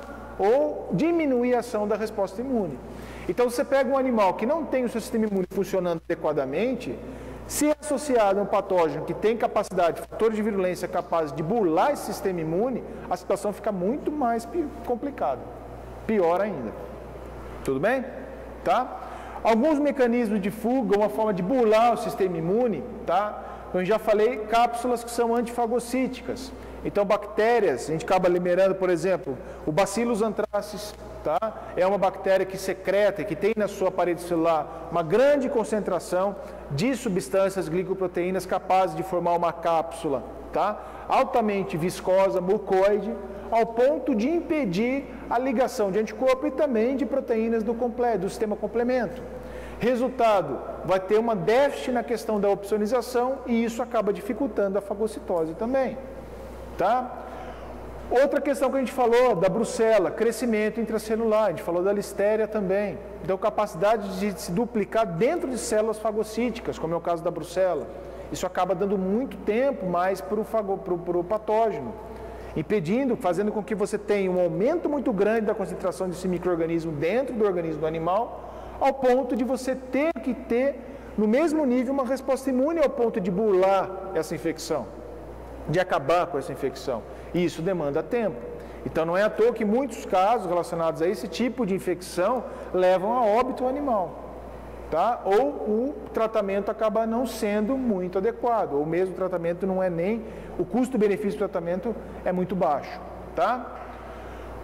ou diminuir a ação da resposta imune. Então você pega um animal que não tem o seu sistema imune funcionando adequadamente, se é associado a um patógeno que tem capacidade, fatores de virulência capazes de burlar esse sistema imune, a situação fica muito mais complicada, pior ainda. Tudo bem? Tá? Alguns mecanismos de fuga, uma forma de burlar o sistema imune, tá? Eu já falei, cápsulas que são antifagocíticas. Então, bactérias, a gente acaba liberando, por exemplo, o Bacillus anthracis, tá? É uma bactéria que secreta, que tem na sua parede celular uma grande concentração de substâncias glicoproteínas capazes de formar uma cápsula, tá? Altamente viscosa, mucoide, ao ponto de impedir a ligação de anticorpo e também de proteínas do sistema complemento. Resultado, vai ter uma déficit na questão da opsonização e isso acaba dificultando a fagocitose também. Tá? Outra questão que a gente falou, da brucela, crescimento intracelular, a gente falou da listéria também. Então, capacidade de se duplicar dentro de células fagocíticas, como é o caso da brucela. Isso acaba dando muito tempo mais para o patógeno, impedindo, fazendo com que você tenha um aumento muito grande da concentração desse micro-organismo dentro do organismo do animal, ao ponto de você ter que ter, no mesmo nível, uma resposta imune ao ponto de burlar essa infecção, de acabar com essa infecção. E isso demanda tempo. Então não é à toa que muitos casos relacionados a esse tipo de infecção levam a óbito animal. Tá? Ou o tratamento acaba não sendo muito adequado, ou mesmo o tratamento não é nem... O custo-benefício do tratamento é muito baixo. Tá?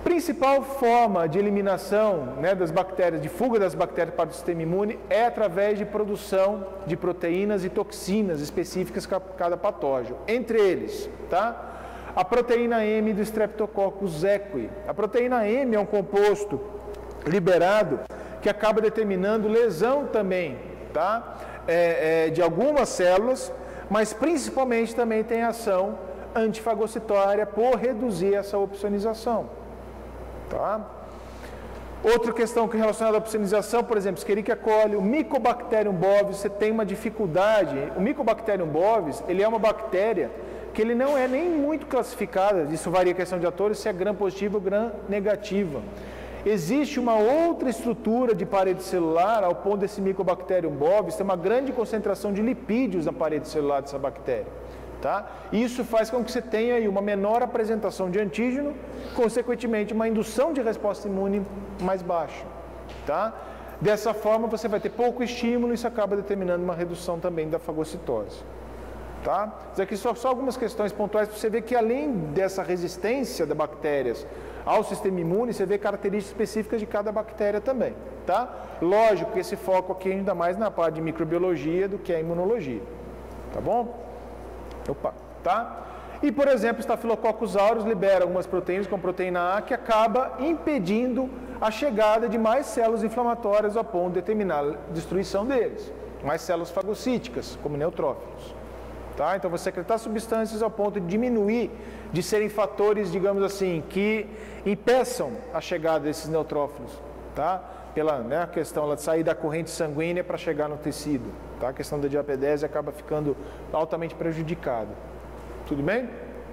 Principal forma de eliminação, né, das bactérias, de fuga das bactérias para o sistema imune é através de produção de proteínas e toxinas específicas para cada patógeno. Entre eles, tá? A proteína M do Streptococcus equi. A proteína M é um composto liberado que acaba determinando lesão também, tá? De algumas células, mas principalmente também tem ação antifagocitária por reduzir essa opsonização. Tá? Outra questão que é relacionada à opsonização, por exemplo, Escherichia coli, o Mycobacterium bovis, você tem uma dificuldade. O Mycobacterium bovis, ele é uma bactéria que ele não é nem muito classificada, isso varia a questão de atores, se é gram positiva ou gram negativa. Existe uma outra estrutura de parede celular, ao ponto desse Mycobacterium bovis, tem uma grande concentração de lipídios na parede celular dessa bactéria. Tá? Isso faz com que você tenha aí uma menor apresentação de antígeno, consequentemente uma indução de resposta imune mais baixa. Tá? Dessa forma você vai ter pouco estímulo e isso acaba determinando uma redução também da fagocitose. Tá? Isso aqui só algumas questões pontuais para você ver que além dessa resistência das bactérias ao sistema imune, você vê características específicas de cada bactéria também. Tá? Lógico que esse foco aqui é ainda mais na parte de microbiologia do que a imunologia. Tá bom? Opa, tá? E, por exemplo, Staphylococcus aureus libera algumas proteínas, como proteína A, que acaba impedindo a chegada de mais células inflamatórias ao ponto de determinar a destruição deles. Mais células fagocíticas, como neutrófilos. Tá? Então, você secretar substâncias ao ponto de diminuir, de serem fatores, digamos assim, que impeçam a chegada desses neutrófilos. Tá? Pela, né, a questão de sair da corrente sanguínea para chegar no tecido. Tá? A questão da diapedese acaba ficando altamente prejudicada. Tudo bem?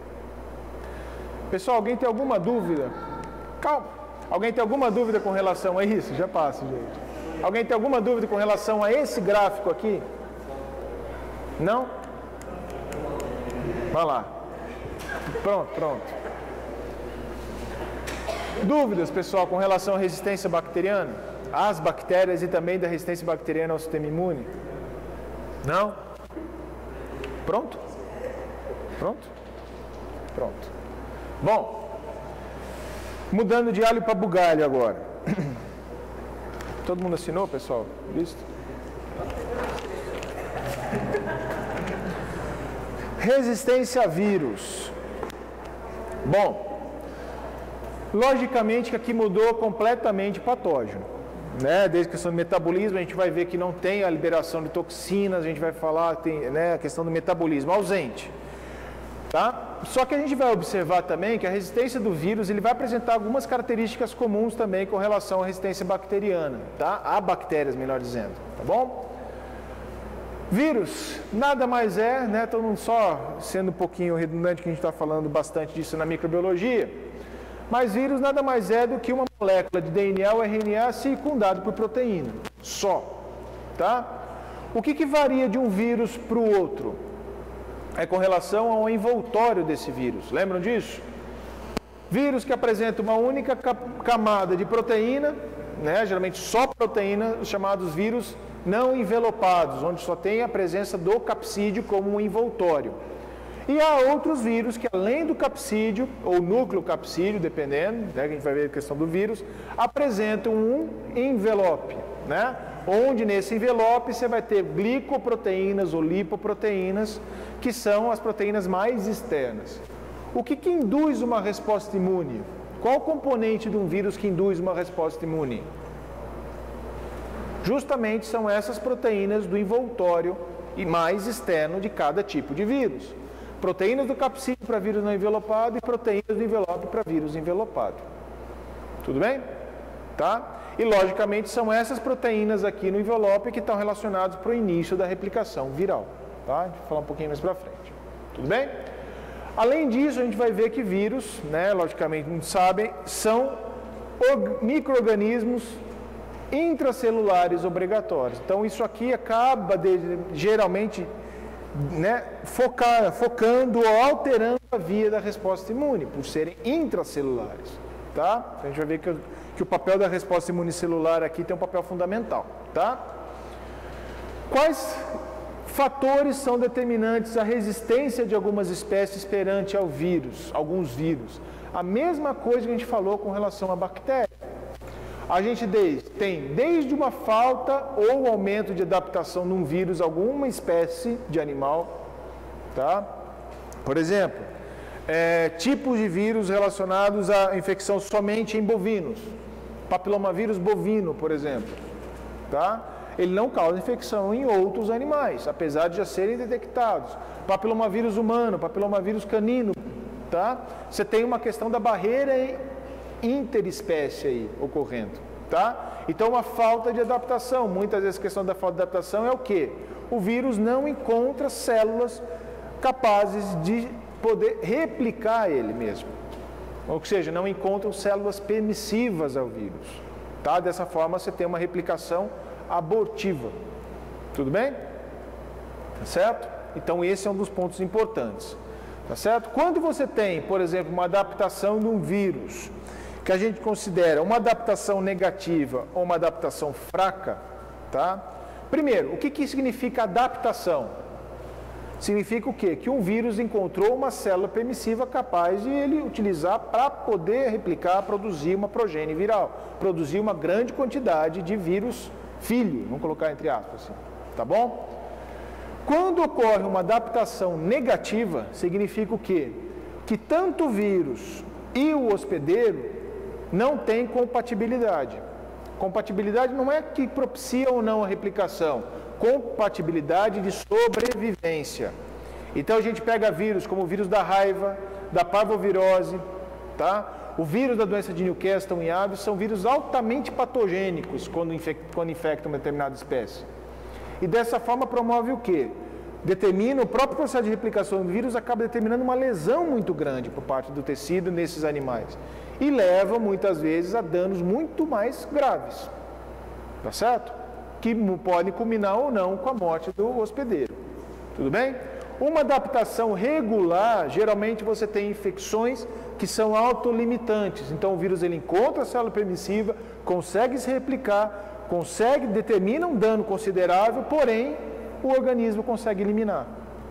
Pessoal, alguém tem alguma dúvida? Calma. Alguém tem alguma dúvida com relação a isso? Já passa, gente. Alguém tem alguma dúvida com relação a esse gráfico aqui? Não? Vai lá. Pronto. Dúvidas, pessoal, com relação à resistência bacteriana? Às bactérias e também da resistência bacteriana ao sistema imune? Não? Pronto? Bom, mudando de alho para bugalho agora. Todo mundo assinou, pessoal? Visto? Resistência a vírus. Bom, logicamente que aqui mudou completamente o patógeno. Né? Desde a questão do metabolismo, a gente vai ver que não tem a liberação de toxinas, a gente vai falar, tem, né, a questão do metabolismo ausente. Tá? Só que a gente vai observar também que a resistência do vírus ele vai apresentar algumas características comuns também com relação à resistência bacteriana, tá? A bactérias, melhor dizendo, tá bom? Vírus nada mais é, né? Todo mundo só sendo um pouquinho redundante que a gente está falando bastante disso na microbiologia, mas vírus nada mais é do que uma molécula de DNA ou RNA circundado por proteína, só, tá? O que varia de um vírus para o outro? É com relação ao envoltório desse vírus, lembram disso? Vírus que apresenta uma única camada de proteína, né? Geralmente só proteína, os chamados vírus não envelopados, onde só tem a presença do capsídeo como um envoltório. E há outros vírus que, além do capsídeo, ou núcleo capsídeo, dependendo, né, que a gente vai ver a questão do vírus, apresentam um envelope, né, onde nesse envelope você vai ter glicoproteínas ou lipoproteínas, que são as proteínas mais externas. O que induz uma resposta imune? Qual componente de um vírus que induz uma resposta imune? Justamente são essas proteínas do envoltório e mais externo de cada tipo de vírus. Proteínas do capsídeo para vírus não envelopado e proteínas do envelope para vírus envelopado. Tudo bem? Tá? E logicamente são essas proteínas aqui no envelope que estão relacionadas para o início da replicação viral. Tá? A gente vai falar um pouquinho mais para frente. Tudo bem? Além disso, a gente vai ver que vírus, né, logicamente não sabem, são micro-organismos intracelulares obrigatórios. Então isso aqui acaba geralmente, né, focando ou alterando a via da resposta imune, por serem intracelulares. Tá? A gente vai ver que o papel da resposta imunicelular aqui tem um papel fundamental. Tá? Quais fatores são determinantes à resistência de algumas espécies perante ao vírus, alguns vírus? A mesma coisa que a gente falou com relação à bactéria. A gente tem desde uma falta ou aumento de adaptação num vírus, alguma espécie de animal, tá? Por exemplo, tipos de vírus relacionados à infecção somente em bovinos. Papilomavírus bovino, por exemplo, tá? Ele não causa infecção em outros animais, apesar de já serem detectados. Papilomavírus humano, papilomavírus canino, tá? Você tem uma questão da barreira interespécie aí ocorrendo, tá? Então, uma falta de adaptação. Muitas vezes a questão da falta de adaptação é o quê? O vírus não encontra células capazes de poder replicar ele mesmo. Ou seja, não encontram células permissivas ao vírus, tá? Dessa forma, você tem uma replicação abortiva. Tudo bem? Tá certo? Então, esse é um dos pontos importantes. Tá certo? Quando você tem, por exemplo, uma adaptação de um vírus que a gente considera uma adaptação negativa ou uma adaptação fraca, tá? Primeiro, o que significa adaptação? Significa o quê? Que um vírus encontrou uma célula permissiva capaz de ele utilizar para poder replicar, produzir uma progênie viral, produzir uma grande quantidade de vírus filho, vamos colocar entre aspas, assim, tá bom? Quando ocorre uma adaptação negativa, significa o quê? Que tanto o vírus e o hospedeiro não têm compatibilidade. Compatibilidade não é que propicia ou não a replicação, compatibilidade de sobrevivência. Então a gente pega vírus como o vírus da raiva, da parvovirose, tá? O vírus da doença de Newcastle em aves são vírus altamente patogênicos quando infectam uma determinada espécie. E dessa forma promove o quê? Determina, o próprio processo de replicação do vírus acaba determinando uma lesão muito grande por parte do tecido nesses animais. E leva muitas vezes a danos muito mais graves. Tá certo? Que podem culminar ou não com a morte do hospedeiro. Tudo bem? Uma adaptação regular, geralmente você tem infecções que são autolimitantes. Então o vírus ele encontra a célula permissiva, consegue se replicar, determina um dano considerável, porém o organismo consegue eliminar.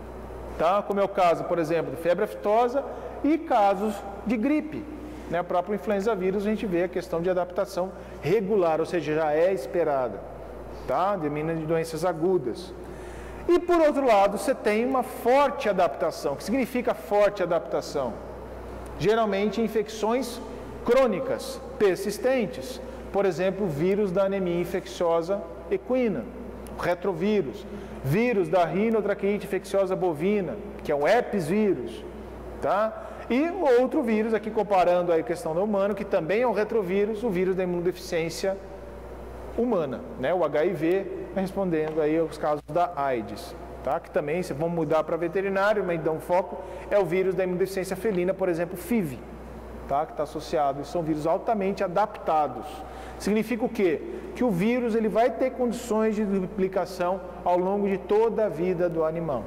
Tá? Como é o caso, por exemplo, de febre aftosa e casos de gripe. Né? O próprio influenza vírus a gente vê a questão de adaptação regular, ou seja, já é esperada. Tá? Determina de doenças agudas. E por outro lado, você tem uma forte adaptação. O que significa forte adaptação? Geralmente infecções crônicas, persistentes. Por exemplo, o vírus da anemia infecciosa equina, o retrovírus, vírus da rinotraqueite infecciosa bovina, que é o herpes vírus, tá? E outro vírus, aqui comparando a questão do humano, que também é um retrovírus, o vírus da imunodeficiência humana, né? O HIV, respondendo aí aos casos da AIDS, tá? Que também, se vamos mudar para veterinário, mas dá um foco, é o vírus da imunodeficiência felina, por exemplo, FIV, tá? Que está associado, e são vírus altamente adaptados. Significa o quê? Que o vírus ele vai ter condições de replicação ao longo de toda a vida do animal.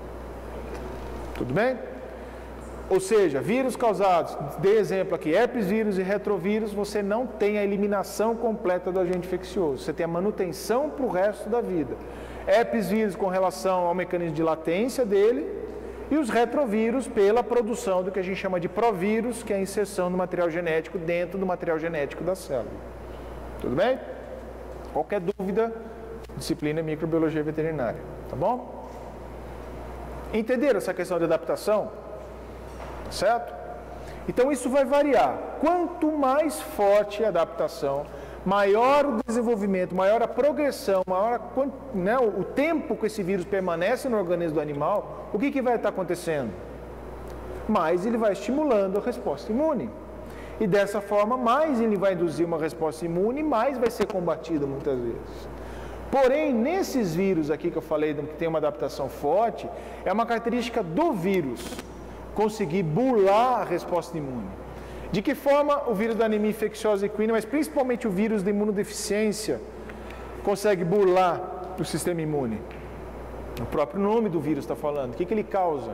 Tudo bem? Ou seja, vírus causados, dei exemplo aqui, herpes vírus e retrovírus, você não tem a eliminação completa do agente infeccioso, você tem a manutenção para o resto da vida. Herpes vírus com relação ao mecanismo de latência dele, e os retrovírus pela produção do que a gente chama de provírus, que é a inserção do material genético dentro do material genético da célula. Tudo bem? Qualquer dúvida, disciplina microbiologia veterinária, tá bom? Entenderam essa questão de adaptação? Certo? Então isso vai variar. Quanto mais forte a adaptação, maior o desenvolvimento, maior a progressão, maior o tempo que esse vírus permanece no organismo do animal, o que vai estar acontecendo? Mais ele vai estimulando a resposta imune. E dessa forma, mais ele vai induzir uma resposta imune, mais vai ser combatido muitas vezes. Porém, nesses vírus aqui que eu falei, que tem uma adaptação forte, é uma característica do vírus conseguir burlar a resposta imune. De que forma o vírus da anemia infecciosa equina, mas principalmente o vírus da imunodeficiência, consegue burlar o sistema imune? O próprio nome do vírus está falando. O que ele causa?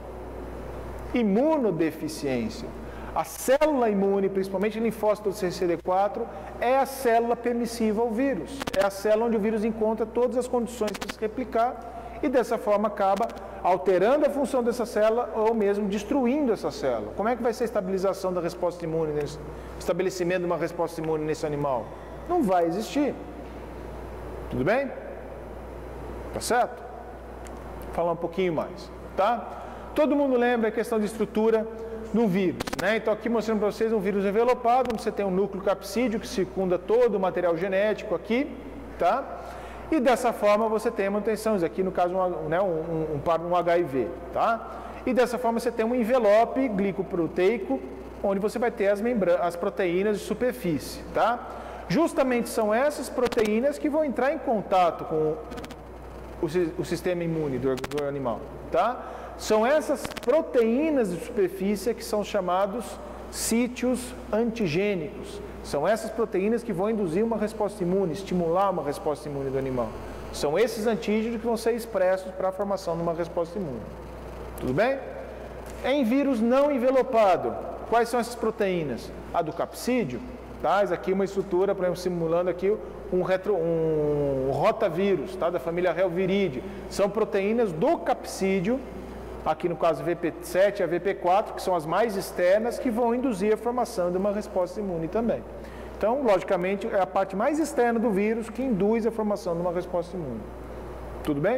Imunodeficiência. A célula imune, principalmente linfócito do CD4, é a célula permissiva ao vírus. É a célula onde o vírus encontra todas as condições para se replicar e dessa forma acaba alterando a função dessa célula ou mesmo destruindo essa célula. Como é que vai ser a estabilização da resposta imune, estabelecimento de uma resposta imune nesse animal? Não vai existir. Tudo bem? Tá certo? Vou falar um pouquinho mais, tá? Todo mundo lembra a questão de estrutura no vírus, né? Então aqui mostrando para vocês um vírus envelopado, onde você tem um núcleo capsídeo que circunda todo o material genético aqui, tá? E dessa forma você tem a manutenção, isso aqui no caso um HIV, tá? E dessa forma você tem um envelope glicoproteico, onde você vai ter as proteínas de superfície, tá? Justamente são essas proteínas que vão entrar em contato com o sistema imune do animal, tá? São essas proteínas de superfície que são chamados sítios antigênicos. São essas proteínas que vão induzir uma resposta imune, estimular uma resposta imune do animal. São esses antígenos que vão ser expressos para a formação de uma resposta imune. Tudo bem? Em vírus não envelopado, quais são essas proteínas? A do capsídeo, tá? Isso aqui é uma estrutura, por exemplo, simulando aqui um rotavírus, tá? Da família Helviridae. São proteínas do capsídeo, aqui no caso VP7 e a VP4, que são as mais externas, que vão induzir a formação de uma resposta imune também. Então, logicamente, é a parte mais externa do vírus que induz a formação de uma resposta imune. Tudo bem?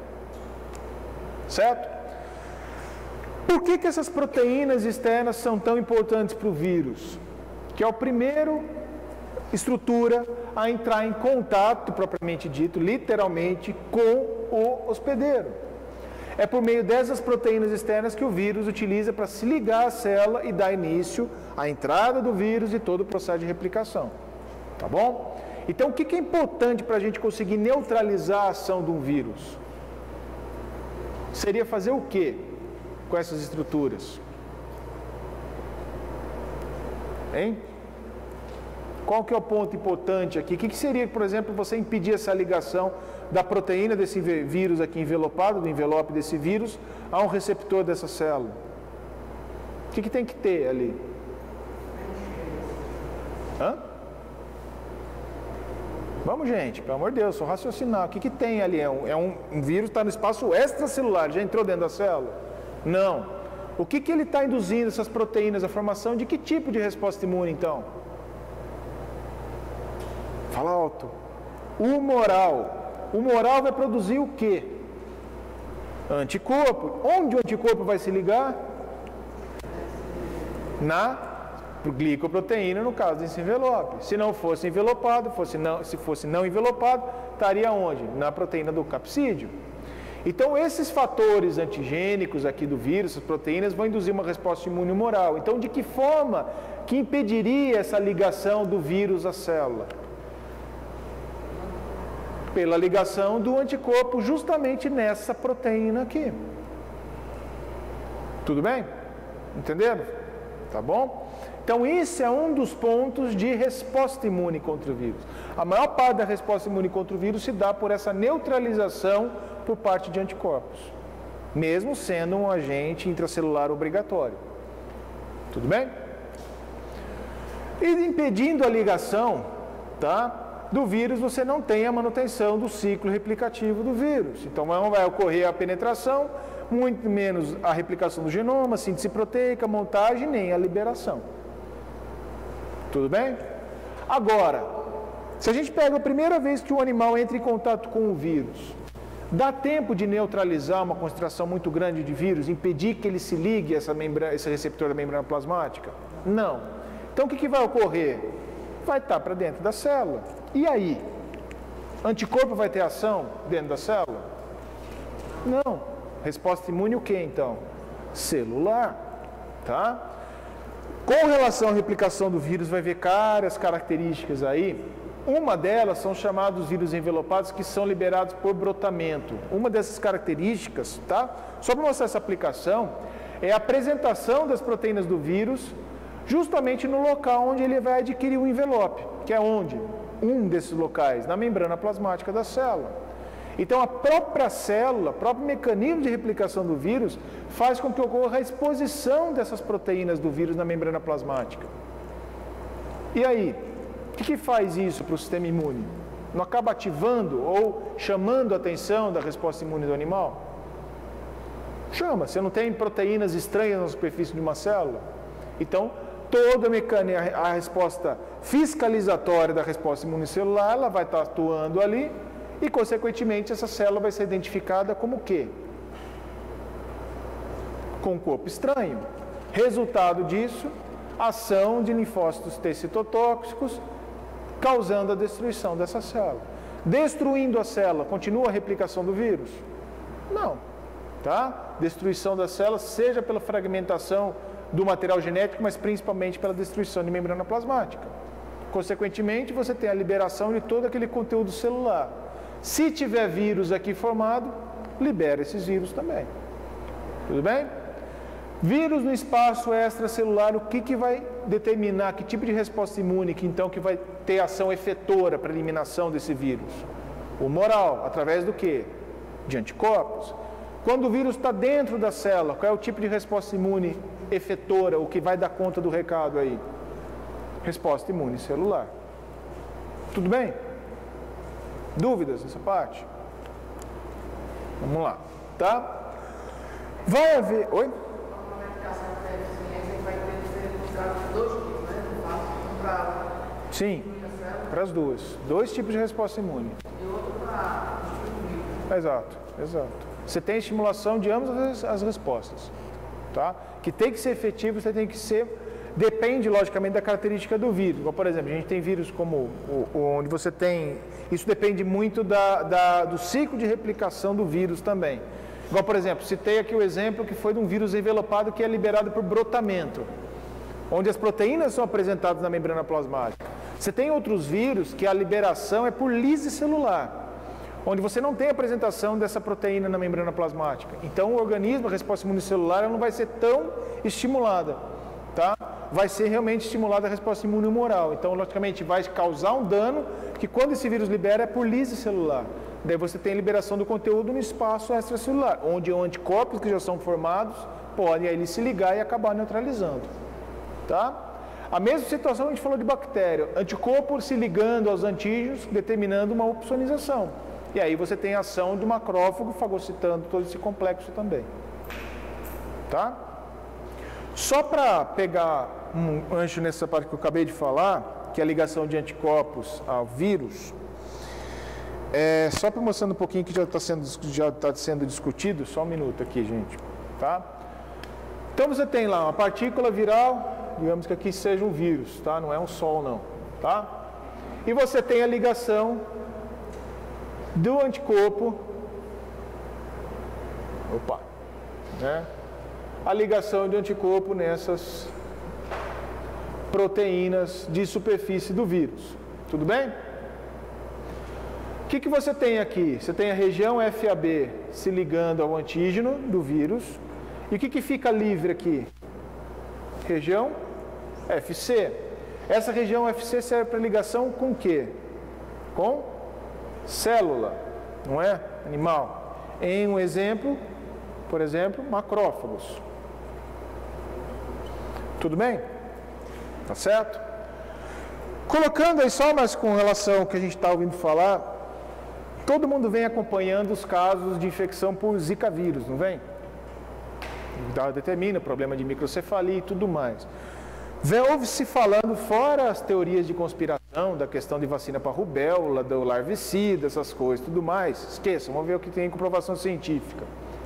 Certo? Por que essas proteínas externas são tão importantes para o vírus? Que é o primeiro estrutura a entrar em contato, propriamente dito, literalmente, com o hospedeiro. É por meio dessas proteínas externas que o vírus utiliza para se ligar à célula e dar início à entrada do vírus e todo o processo de replicação. Tá bom? Então, o que é importante para a gente conseguir neutralizar a ação de um vírus? Seria fazer o quê com essas estruturas? Hein? Qual que é o ponto importante aqui? O que seria, por exemplo, você impedir essa ligação da proteína desse vírus aqui envelopado, do envelope desse vírus, a um receptor dessa célula? O que tem que ter ali? Hã? Vamos, gente, pelo amor de Deus, só raciocinar. O que tem ali? É um vírus que está no espaço extracelular, já entrou dentro da célula? Não. O que ele está induzindo essas proteínas, a formação de que tipo de resposta imune, então? Fala alto. Humoral. O humoral vai produzir o quê? Anticorpo. Onde o anticorpo vai se ligar? Na glicoproteína, no caso desse envelope. Se não fosse envelopado, se fosse não envelopado, estaria onde? Na proteína do capsídeo. Então, esses fatores antigênicos aqui do vírus, essas proteínas, vão induzir uma resposta imune humoral. Então, de que forma que impediria essa ligação do vírus à célula? Pela ligação do anticorpo justamente nessa proteína aqui. Tudo bem? Entenderam? Tá bom? Então, isso é um dos pontos de resposta imune contra o vírus. A maior parte da resposta imune contra o vírus se dá por essa neutralização por parte de anticorpos, mesmo sendo um agente intracelular obrigatório. Tudo bem? E impedindo a ligação, tá? Do vírus, você não tem a manutenção do ciclo replicativo do vírus. Então, não vai ocorrer a penetração, muito menos a replicação do genoma, síntese proteica, montagem, nem a liberação. Tudo bem? Agora, se a gente pega a primeira vez que o animal entra em contato com o vírus, dá tempo de neutralizar uma concentração muito grande de vírus, impedir que ele se ligue a esse receptor da membrana plasmática? Não. Então, o que vai ocorrer? Vai estar para dentro da célula. E aí? Anticorpo vai ter ação dentro da célula? Não. Resposta imune o que então? Celular. Tá? Com relação à replicação do vírus, vai ver várias características aí. Uma delas são chamados vírus envelopados, que são liberados por brotamento. Uma dessas características, tá? Só para mostrar essa aplicação, é a apresentação das proteínas do vírus justamente no local onde ele vai adquirir o envelope, que é onde? Um desses locais, na membrana plasmática da célula. Então, a própria célula, o próprio mecanismo de replicação do vírus, faz com que ocorra a exposição dessas proteínas do vírus na membrana plasmática. E aí, o que faz isso para o sistema imune? Não acaba ativando ou chamando a atenção da resposta imune do animal? Chama. Você não tem proteínas estranhas na superfície de uma célula? Então, toda a mecânica, a resposta fiscalizatória da resposta imunicelular, ela vai estar atuando ali e, consequentemente, essa célula vai ser identificada como o quê? Com um corpo estranho. Resultado disso, ação de linfócitos T citotóxicos, causando a destruição dessa célula. Destruindo a célula, continua a replicação do vírus? Não. Tá? Destruição da célula, seja pela fragmentação do material genético, mas principalmente pela destruição de membrana plasmática. Consequentemente, você tem a liberação de todo aquele conteúdo celular. Se tiver vírus aqui formado, libera esses vírus também. Tudo bem? Vírus no espaço extracelular, o que vai determinar que tipo de resposta imune que vai ter ação efetora para a eliminação desse vírus? Humoral, através do quê? De anticorpos. Quando o vírus está dentro da célula, qual é o tipo de resposta imune efetora, o que vai dar conta do recado aí? Resposta imune celular. Tudo bem? Dúvidas nessa parte? Vamos lá, tá? Vai haver... Oi? Sim, para as duas. Dois tipos de resposta imune. E outro para... Exato, exato. Você tem estimulação de ambas as respostas. Tá? Que tem que ser efetivo, você tem que ser... Depende, logicamente, da característica do vírus. Igual, por exemplo, a gente tem vírus como onde você tem... Isso depende muito do ciclo de replicação do vírus também. Igual, por exemplo, citei aqui o exemplo que foi de um vírus envelopado que é liberado por brotamento, onde as proteínas são apresentadas na membrana plasmática. Você tem outros vírus que a liberação é por lise celular, onde você não tem apresentação dessa proteína na membrana plasmática. Então, o organismo, a resposta imunicelular, ela não vai ser tão estimulada, tá? Vai ser realmente estimulada a resposta imune humoral. Então, logicamente, vai causar um dano que, quando esse vírus libera, é por lise celular. Daí você tem a liberação do conteúdo no espaço extracelular, onde anticorpos que já são formados podem aí se ligar e acabar neutralizando. Tá? A mesma situação a gente falou de bactéria, anticorpo se ligando aos antígenos, determinando uma opsonização. E aí você tem a ação do macrófago fagocitando todo esse complexo também. Tá? Só para pegar um ancho nessa parte que eu acabei de falar, que é a ligação de anticorpos ao vírus, só para mostrando um pouquinho que já está sendo discutido, só um minuto aqui, gente. Tá? Então você tem lá uma partícula viral, digamos que aqui seja um vírus, tá? Não é um sol não, tá? E você tem a ligação do anticorpo, a ligação de anticorpo nessas proteínas de superfície do vírus, tudo bem? O que você tem aqui? Você tem a região FAB se ligando ao antígeno do vírus, e o que fica livre aqui? Região FC. Essa região FC serve para ligação com o quê? Com célula, não é? Animal. Em um exemplo, por exemplo, macrófagos. Tudo bem? Tá certo? Colocando aí só mais com relação ao que a gente está ouvindo falar, todo mundo vem acompanhando os casos de infecção por Zika vírus, não vem? Determina problema de microcefalia e tudo mais. Ouve-se falando, fora as teorias de conspiração, da questão de vacina para rubéola, do larvicida, essas coisas, tudo mais. Esqueçam, vamos ver o que tem em comprovação científica.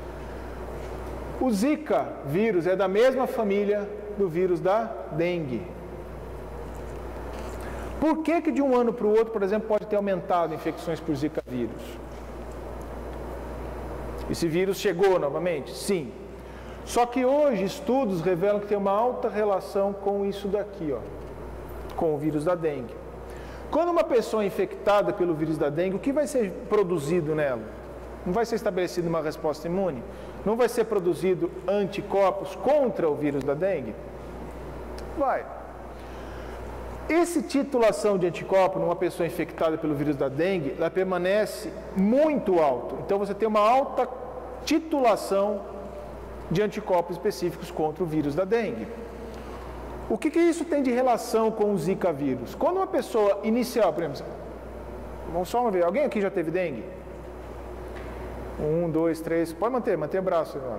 O Zika vírus é da mesma família do vírus da dengue. Por que de um ano para o outro, por exemplo, pode ter aumentado infecções por Zika vírus? Esse vírus chegou novamente? Sim. Só que hoje estudos revelam que tem uma alta relação com isso daqui, com o vírus da dengue. Quando uma pessoa é infectada pelo vírus da dengue, o que vai ser produzido nela? Não vai ser estabelecida uma resposta imune? Não vai ser produzido anticorpos contra o vírus da dengue? Vai. Essa titulação de anticorpo numa pessoa infectada pelo vírus da dengue, ela permanece muito alto. Então você tem uma alta titulação de anticorpos específicos contra o vírus da dengue. O que isso tem de relação com o Zika vírus? Quando uma pessoa inicial, por exemplo, vamos só ver, alguém aqui já teve dengue? 1, 2, 3, pode manter o braço, Eduardo.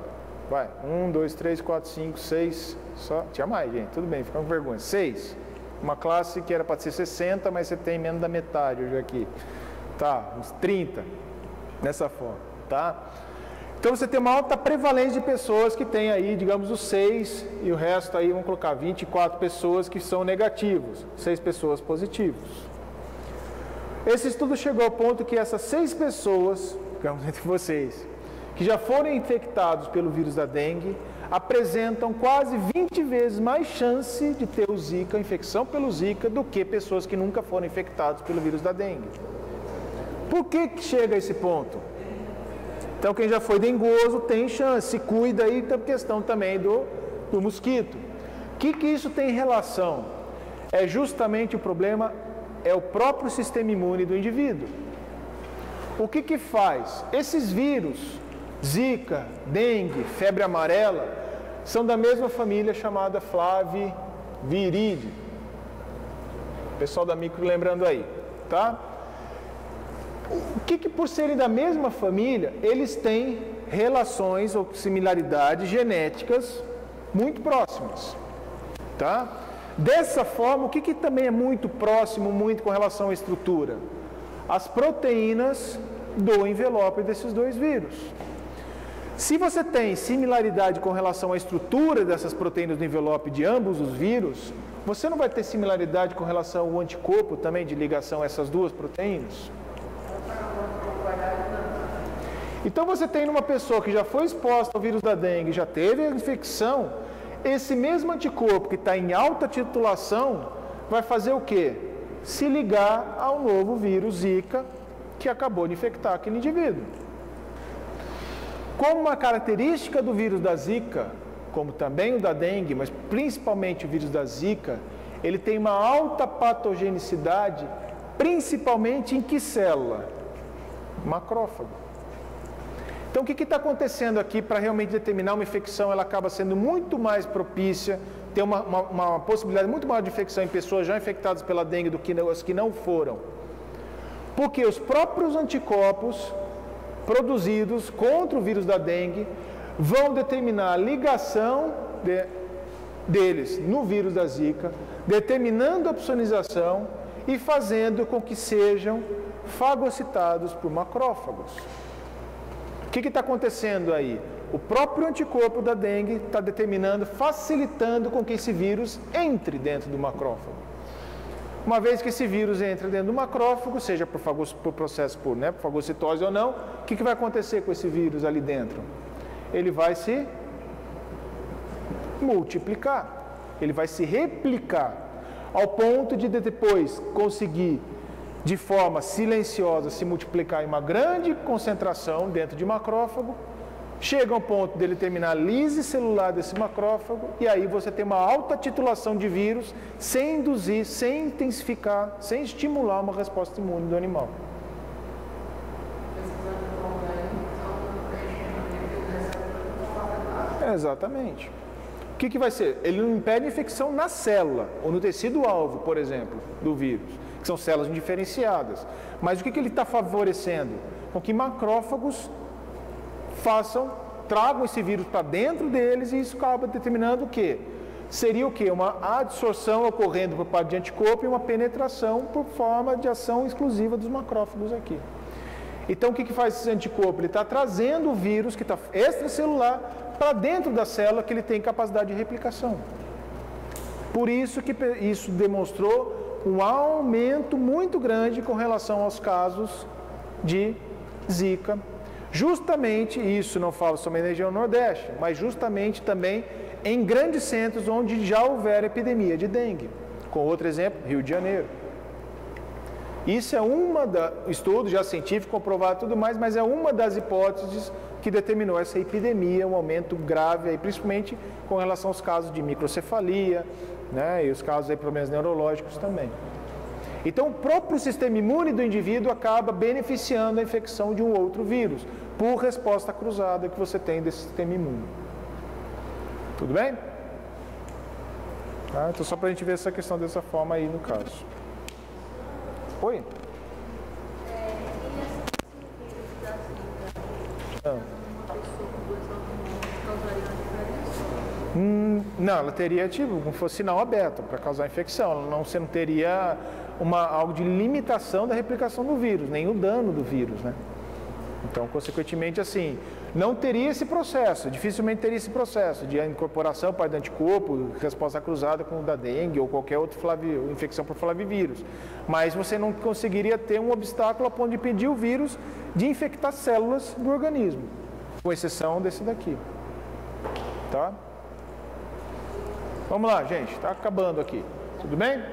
vai. 1, 2, 3, 4, 5, 6, só. Tinha mais, gente, tudo bem, fica com vergonha. 6. Uma classe que era para ser 60, mas você tem menos da metade hoje aqui. Tá, uns 30, dessa forma, tá? Então você tem uma alta prevalência de pessoas que tem aí, digamos, os 6, e o resto aí, vamos colocar 24 pessoas que são negativos, 6 pessoas positivos. Esse estudo chegou ao ponto que essas 6 pessoas, digamos entre vocês, que já foram infectados pelo vírus da dengue, apresentam quase 20 vezes mais chance de ter o Zika, a infecção pelo Zika, do que pessoas que nunca foram infectadas pelo vírus da dengue. Por que chega a esse ponto? Então, quem já foi dengoso tem chance, se cuida aí da questão também do mosquito. O que isso tem relação? É justamente o problema, é o próprio sistema imune do indivíduo. O que faz? Esses vírus, Zika, dengue, febre amarela, são da mesma família chamada Flaviviridae. Pessoal da micro lembrando aí, tá? O que por serem da mesma família, eles têm relações ou similaridades genéticas muito próximas, tá? Dessa forma, o que também é muito próximo, muito com relação à estrutura? As proteínas do envelope desses dois vírus. Se você tem similaridade com relação à estrutura dessas proteínas do envelope de ambos os vírus, você não vai ter similaridade com relação ao anticorpo também de ligação a essas duas proteínas? Então você tem uma pessoa que já foi exposta ao vírus da dengue, já teve a infecção, esse mesmo anticorpo que está em alta titulação vai fazer o quê? Se ligar ao novo vírus Zika que acabou de infectar aquele indivíduo. Como uma característica do vírus da Zika, como também o da dengue, mas principalmente o vírus da Zika, ele tem uma alta patogenicidade, principalmente em que célula? Macrófago. Então, o que está acontecendo aqui para realmente determinar uma infecção? Ela acaba sendo muito mais propícia, tem uma possibilidade muito maior de infecção em pessoas já infectadas pela dengue do que as que não foram. Porque os próprios anticorpos produzidos contra o vírus da dengue vão determinar a ligação deles no vírus da Zika, determinando a opsonização e fazendo com que sejam fagocitados por macrófagos. O que está acontecendo aí? O próprio anticorpo da dengue está determinando, facilitando com que esse vírus entre dentro do macrófago. Uma vez que esse vírus entra dentro do macrófago, seja por processo por fagocitose ou não, o que vai acontecer com esse vírus ali dentro? Ele vai se multiplicar, ele vai se replicar, ao ponto de depois conseguir, de forma silenciosa, se multiplicar em uma grande concentração dentro de macrófago, chega ao ponto dele terminar a lise celular desse macrófago, e aí você tem uma alta titulação de vírus, sem induzir, sem intensificar, sem estimular uma resposta imune do animal. Exatamente. O que vai ser? Ele não impede a infecção na célula, ou no tecido-alvo, por exemplo, do vírus, que são células indiferenciadas. Mas o que ele está favorecendo? Com que macrófagos tragam esse vírus para dentro deles, e isso acaba determinando o quê? Seria o quê? Uma adsorção ocorrendo por parte de anticorpo e uma penetração por forma de ação exclusiva dos macrófagos aqui. Então, o que faz esse anticorpo? Ele está trazendo o vírus que está extracelular para dentro da célula, que ele tem capacidade de replicação. Por isso que isso demonstrou um aumento muito grande com relação aos casos de Zika. Justamente, isso não falo somente na região Nordeste, mas justamente também em grandes centros onde já houver epidemia de dengue. Com outro exemplo, Rio de Janeiro. Isso é estudo já científico, comprovado e tudo mais, mas é uma das hipóteses que determinou essa epidemia, um aumento grave, aí, principalmente com relação aos casos de microcefalia, né, e os casos de problemas neurológicos também. Então, o próprio sistema imune do indivíduo acaba beneficiando a infecção de um outro vírus, por resposta cruzada que você tem desse sistema imune. Tudo bem? Tá? Então, só para a gente ver essa questão dessa forma aí no caso. Oi? Uma pessoa com doença autoimune causaria Não, ela teria tipo, como fosse sinal aberto para causar infecção. Você não teria algo de limitação da replicação do vírus, nem o dano do vírus, né? Então, consequentemente, assim, não teria esse processo, dificilmente teria esse processo de incorporação para anticorpo, resposta cruzada com o da dengue ou qualquer outra infecção por flavivírus. Mas você não conseguiria ter um obstáculo a ponto de impedir o vírus de infectar células do organismo, com exceção desse daqui. Tá? Vamos lá, gente, está acabando aqui. Tudo bem?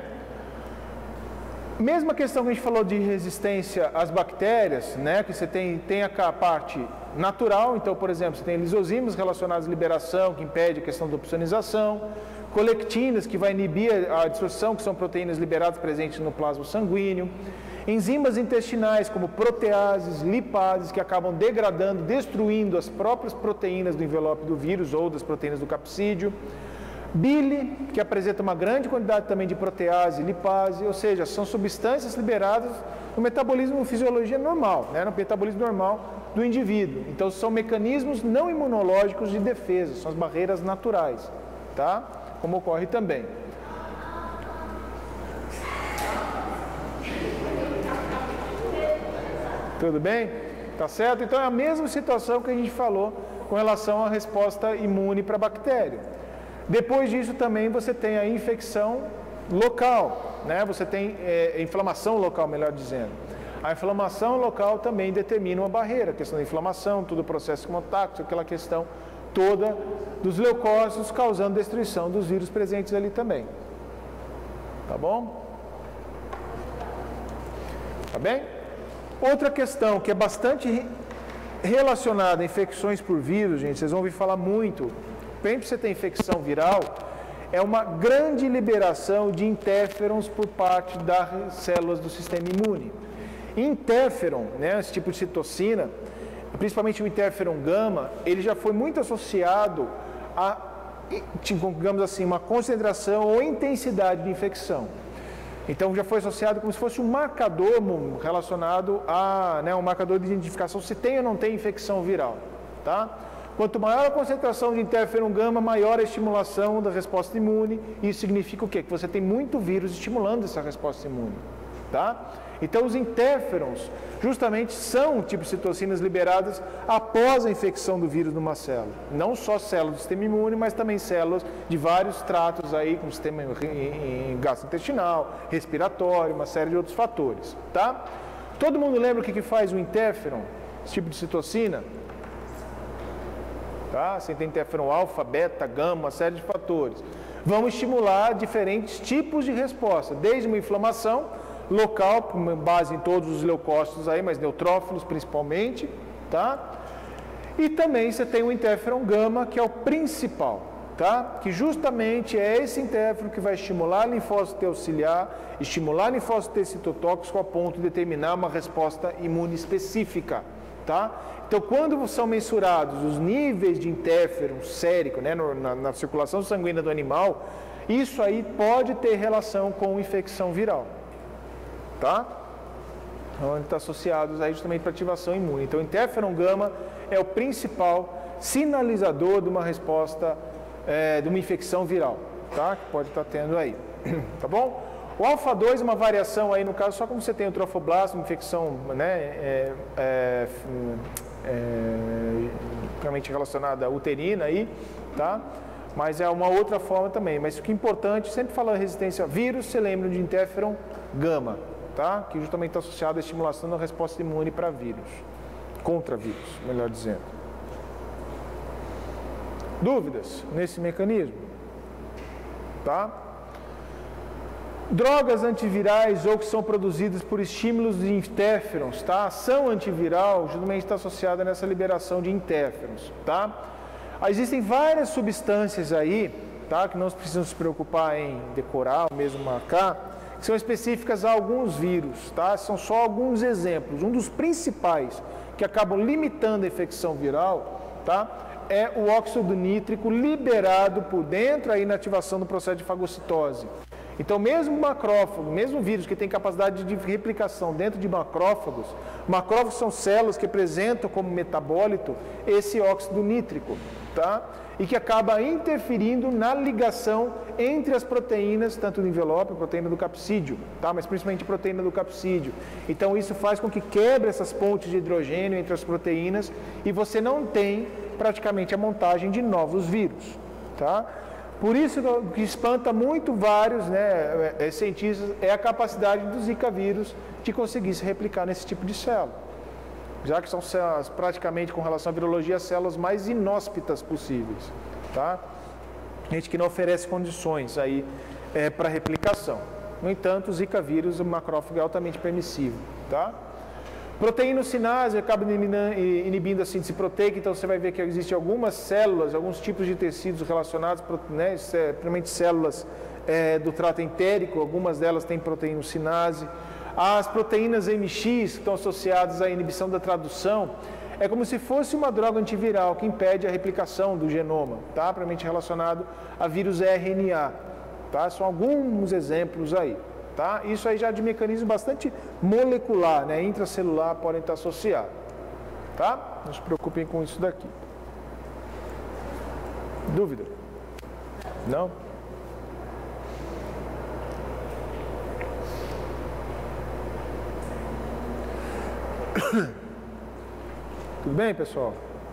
Mesma questão que a gente falou de resistência às bactérias, né? Que você tem a parte natural, então, por exemplo, você tem lisozimas relacionadas à liberação, que impede a questão da opsonização, colectinas, que vai inibir a dissociação, que são proteínas liberadas presentes no plasma sanguíneo, enzimas intestinais, como proteases, lipases, que acabam degradando, destruindo as próprias proteínas do envelope do vírus ou das proteínas do capsídeo, bile, que apresenta uma grande quantidade também de protease e lipase, ou seja, são substâncias liberadas no metabolismo, fisiologia normal, né, no metabolismo normal do indivíduo. Então, são mecanismos não imunológicos de defesa, são as barreiras naturais, tá? Como ocorre também. Tudo bem? Tá certo? Então, é a mesma situação que a gente falou com relação à resposta imune para a bactéria. Depois disso também você tem a infecção local, né? Você tem inflamação local, melhor dizendo. A inflamação local também determina uma barreira, a questão da inflamação, todo o processo de contato, aquela questão toda dos leucócitos causando destruição dos vírus presentes ali também. Tá bom? Tá bem? Outra questão que é bastante relacionada a infecções por vírus, gente, vocês vão ouvir falar muito. Sempre que você tem infecção viral, é uma grande liberação de interferons por parte das células do sistema imune. Interferon, né, esse tipo de citocina, principalmente o interferon gama, ele já foi muito associado a, digamos assim, uma concentração ou intensidade de infecção. Então já foi associado como se fosse um marcador relacionado a, né, um marcador de identificação se tem ou não tem infecção viral, tá? Quanto maior a concentração de interferon gama, maior a estimulação da resposta imune. Isso significa o quê? Que você tem muito vírus estimulando essa resposta imune, tá? Então, os interferons justamente são tipo citocinas liberadas após a infecção do vírus numa célula. Não só células do sistema imune, mas também células de vários tratos aí, como sistema gastrointestinal, respiratório, uma série de outros fatores, tá? Todo mundo lembra o que faz o interferon, esse tipo de citocina? Tá? Você tem interferon alfa, beta, gama, uma série de fatores. Vão estimular diferentes tipos de resposta, desde uma inflamação local, com base em todos os leucócitos aí, mas neutrófilos principalmente, tá? E também você tem o interferon gama, que é o principal, tá? Que justamente é esse interferon que vai estimular a linfócito T auxiliar, estimular a linfócito T citotóxico a ponto de determinar uma resposta imune específica, tá? Então, quando são mensurados os níveis de interferon sérico, né, na circulação sanguínea do animal, isso aí pode ter relação com infecção viral, tá? Então, ele está associado aí justamente para ativação imune. Então, o interferon gama é o principal sinalizador de uma resposta, de uma infecção viral, tá? Que pode estar tendo aí, tá bom? O alfa-2 é uma variação aí, no caso, só como você tem o trofoblasto, uma infecção, né, realmente relacionada à uterina aí, tá? Mas é uma outra forma também. Mas o que é importante, sempre falando resistência a vírus, você lembra de interferon gama, tá? Que justamente está associado à estimulação da resposta imune para vírus, contra vírus, melhor dizendo. Dúvidas nesse mecanismo? Tá? Drogas antivirais ou que são produzidas por estímulos de interferons, tá? A ação antiviral justamente está associada nessa liberação de interferons, tá? Existem várias substâncias aí, tá? Que não precisam se preocupar em decorar ou mesmo marcar, que são específicas a alguns vírus, tá? São só alguns exemplos. Um dos principais que acabam limitando a infecção viral, tá? É o óxido nítrico liberado por dentro aí na ativação do processo de fagocitose. Então, mesmo macrófago, mesmo vírus que tem capacidade de replicação dentro de macrófagos são células que apresentam como metabólito esse óxido nítrico, tá? E que acaba interferindo na ligação entre as proteínas, tanto do envelope, a proteína do capsídeo, tá? Mas principalmente a proteína do capsídeo. Então, isso faz com que quebre essas pontes de hidrogênio entre as proteínas e você não tem praticamente a montagem de novos vírus, tá? Por isso que espanta muito vários, né, cientistas é a capacidade do Zika vírus de conseguir se replicar nesse tipo de célula. Já que são células, praticamente com relação à virologia, as células mais inóspitas possíveis. Tá? Gente que não oferece condições aí para replicação. No entanto, o Zika vírus, o macrófago é altamente permissível. Tá? Proteincinase acaba inibindo a síntese proteica, então você vai ver que existem algumas células, alguns tipos de tecidos relacionados, né, primeiramente células do trato entérico, algumas delas têm proteincinase. As proteínas MX, que estão associadas à inibição da tradução, é como se fosse uma droga antiviral que impede a replicação do genoma, tá? Propriamente relacionado a vírus RNA. Tá? São alguns exemplos aí. Tá? Isso aí já de mecanismo bastante molecular, né? Intracelular, podem estar associados. Tá? Não se preocupem com isso daqui. Dúvida? Não? Tudo bem, pessoal?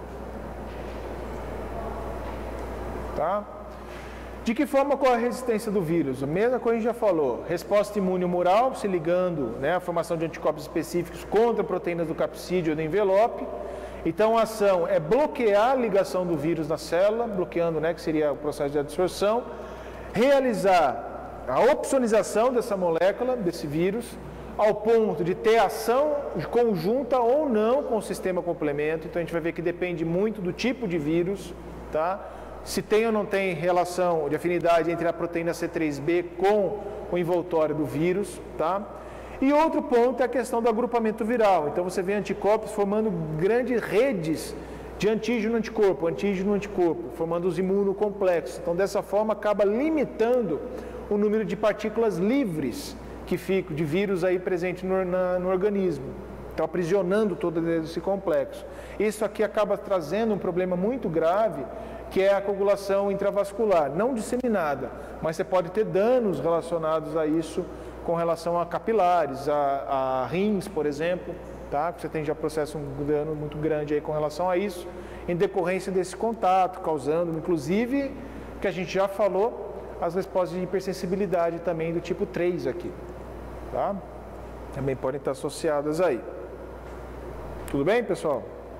Tá? De que forma ocorre a resistência do vírus? A mesma coisa a gente já falou. Resposta imune humoral, se ligando, né, à formação de anticorpos específicos contra proteínas do capsídeo ou do envelope. Então, a ação é bloquear a ligação do vírus na célula, bloqueando, né, que seria o processo de adsorção. Realizar a opsonização dessa molécula, desse vírus, ao ponto de ter ação conjunta ou não com o sistema complemento. Então, a gente vai ver que depende muito do tipo de vírus, tá? Se tem ou não tem relação de afinidade entre a proteína C3b com o envoltório do vírus, tá? E outro ponto é a questão do agrupamento viral. Então você vê anticorpos formando grandes redes de antígeno-anticorpo, formando os imunocomplexos. Então dessa forma acaba limitando o número de partículas livres que ficam de vírus aí presente no organismo. Então aprisionando todo esse complexo. Isso aqui acaba trazendo um problema muito grave, que é a coagulação intravascular, não disseminada, mas você pode ter danos relacionados a isso com relação a capilares, a rins, por exemplo, tá? Você tem já processo um dano muito grande aí com relação a isso, em decorrência desse contato, causando, inclusive, que a gente já falou, as respostas de hipersensibilidade também do tipo 3 aqui, tá? Também podem estar associadas aí. Tudo bem, pessoal?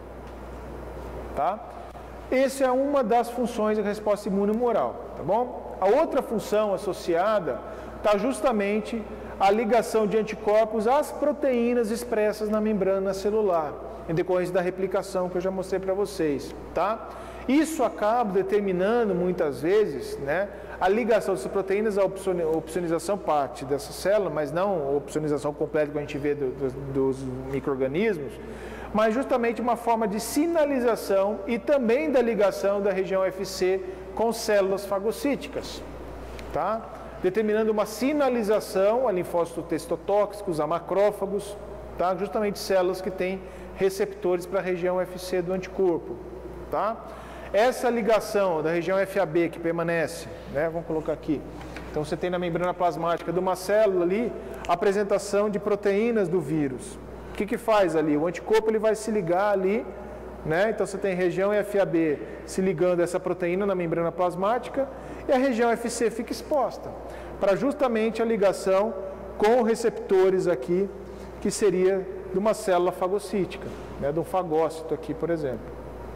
Tá? Essa é uma das funções da resposta imune humoral, tá bom? A outra função associada está justamente a ligação de anticorpos às proteínas expressas na membrana celular, em decorrência da replicação que eu já mostrei para vocês, tá? Isso acaba determinando muitas vezes, né, a ligação dessas proteínas, a opsonização parte dessa célula, mas não a opsonização completa que a gente vê dos micro-organismos, mas justamente uma forma de sinalização e também da ligação da região FC com células fagocíticas, tá? Determinando uma sinalização a linfócitos testotóxicos, a macrófagos, tá? Justamente células que têm receptores para a região FC do anticorpo, tá? Essa ligação da região FAB que permanece, né? Vamos colocar aqui. Então você tem na membrana plasmática de uma célula ali a apresentação de proteínas do vírus. O que faz ali? O anticorpo ele vai se ligar ali, né? Então você tem região FAB se ligando a essa proteína na membrana plasmática e a região FC fica exposta para justamente a ligação com receptores aqui, que seria de uma célula fagocítica, né? De um fagócito aqui, por exemplo.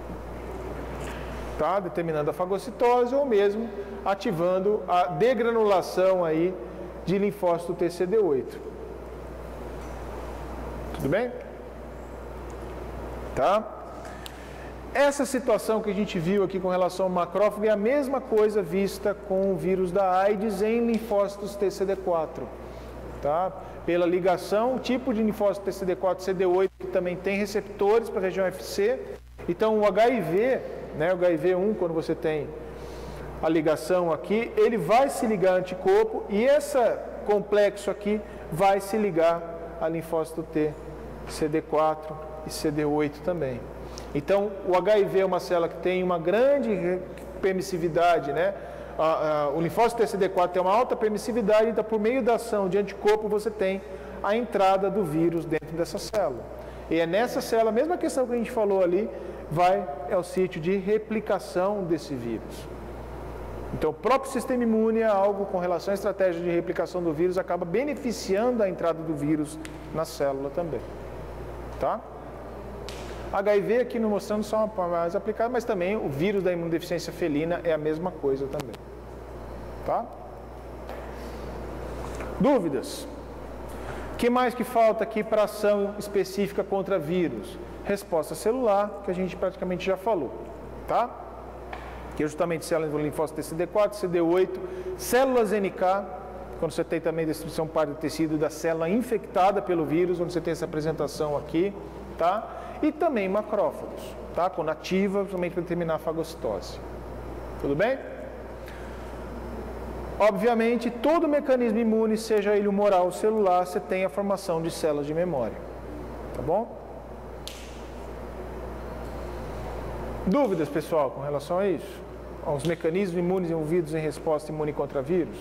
Tá? Determinando a fagocitose ou mesmo ativando a degranulação aí de linfócito TCD8. Tudo bem? Tá? Essa situação que a gente viu aqui com relação ao macrófago é a mesma coisa vista com o vírus da AIDS em linfócitos TCD4. Tá? Pela ligação, o tipo de linfócito TCD4-CD8 que também tem receptores para a região FC. Então o HIV, né, o HIV1, quando você tem a ligação aqui, ele vai se ligar a anticorpo e esse complexo aqui vai se ligar a linfócito T, CD4 e CD8 também. Então, o HIV é uma célula que tem uma grande permissividade, né? O linfócito TCD4 tem uma alta permissividade, então por meio da ação de anticorpo você tem a entrada do vírus dentro dessa célula. E é nessa célula, a mesma questão que a gente falou ali, é o sítio de replicação desse vírus. Então o próprio sistema imune é algo com relação à estratégia de replicação do vírus, acaba beneficiando a entrada do vírus na célula também. Tá? HIV aqui não mostrando só uma forma mais aplicada, mas também o vírus da imunodeficiência felina é a mesma coisa também. Tá? Dúvidas? O que mais que falta aqui para ação específica contra vírus? Resposta celular, que a gente praticamente já falou. Tá? Que é justamente células do linfócito TCD4, CD8, células NK, quando você tem também destruição parte do tecido da célula infectada pelo vírus, onde você tem essa apresentação aqui, tá? E também macrófagos, tá? Quando ativa, somente para determinar a fagocitose. Tudo bem? Obviamente, todo mecanismo imune, seja ele humoral ou celular, você tem a formação de células de memória. Tá bom? Dúvidas, pessoal, com relação a isso? Aos mecanismos imunes envolvidos em resposta imune contra vírus?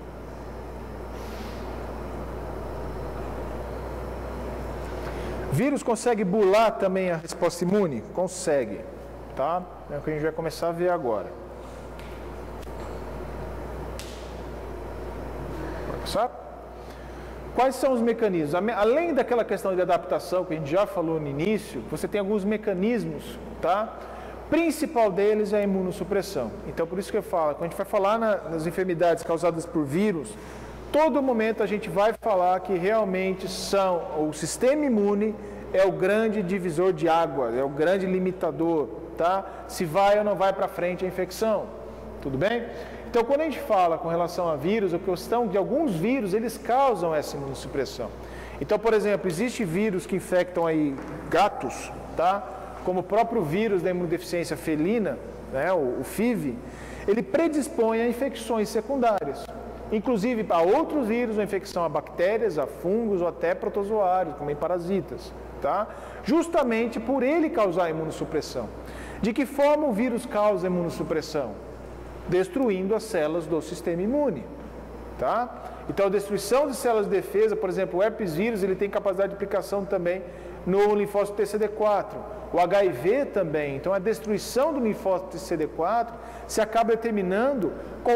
Vírus consegue bular também a resposta imune? Consegue, tá? É o que a gente vai começar a ver agora. Vai passar? Quais são os mecanismos? Além daquela questão de adaptação que a gente já falou no início, você tem alguns mecanismos, tá? O principal deles é a imunossupressão. Então, por isso que eu falo, quando a gente vai falar nas enfermidades causadas por vírus, todo momento a gente vai falar que realmente o sistema imune é o grande divisor de água, é o grande limitador, tá? Se vai ou não vai para frente a infecção, tudo bem? Então, quando a gente fala com relação a vírus, a questão de alguns vírus, eles causam essa imunossupressão. Então, por exemplo, existe vírus que infectam aí gatos, tá? Como o próprio vírus da imunodeficiência felina, né, o FIV, ele predispõe a infecções secundárias. Inclusive a outros vírus, a infecção a bactérias, a fungos ou até protozoários, também parasitas. Tá? Justamente por ele causar imunossupressão. De que forma o vírus causa imunossupressão? Destruindo as células do sistema imune. Tá? Então a destruição de células de defesa, por exemplo, o herpes vírus, ele tem capacidade de aplicação também no linfócito TCD4. O HIV também. Então a destruição do linfócito TCD4 se acaba determinando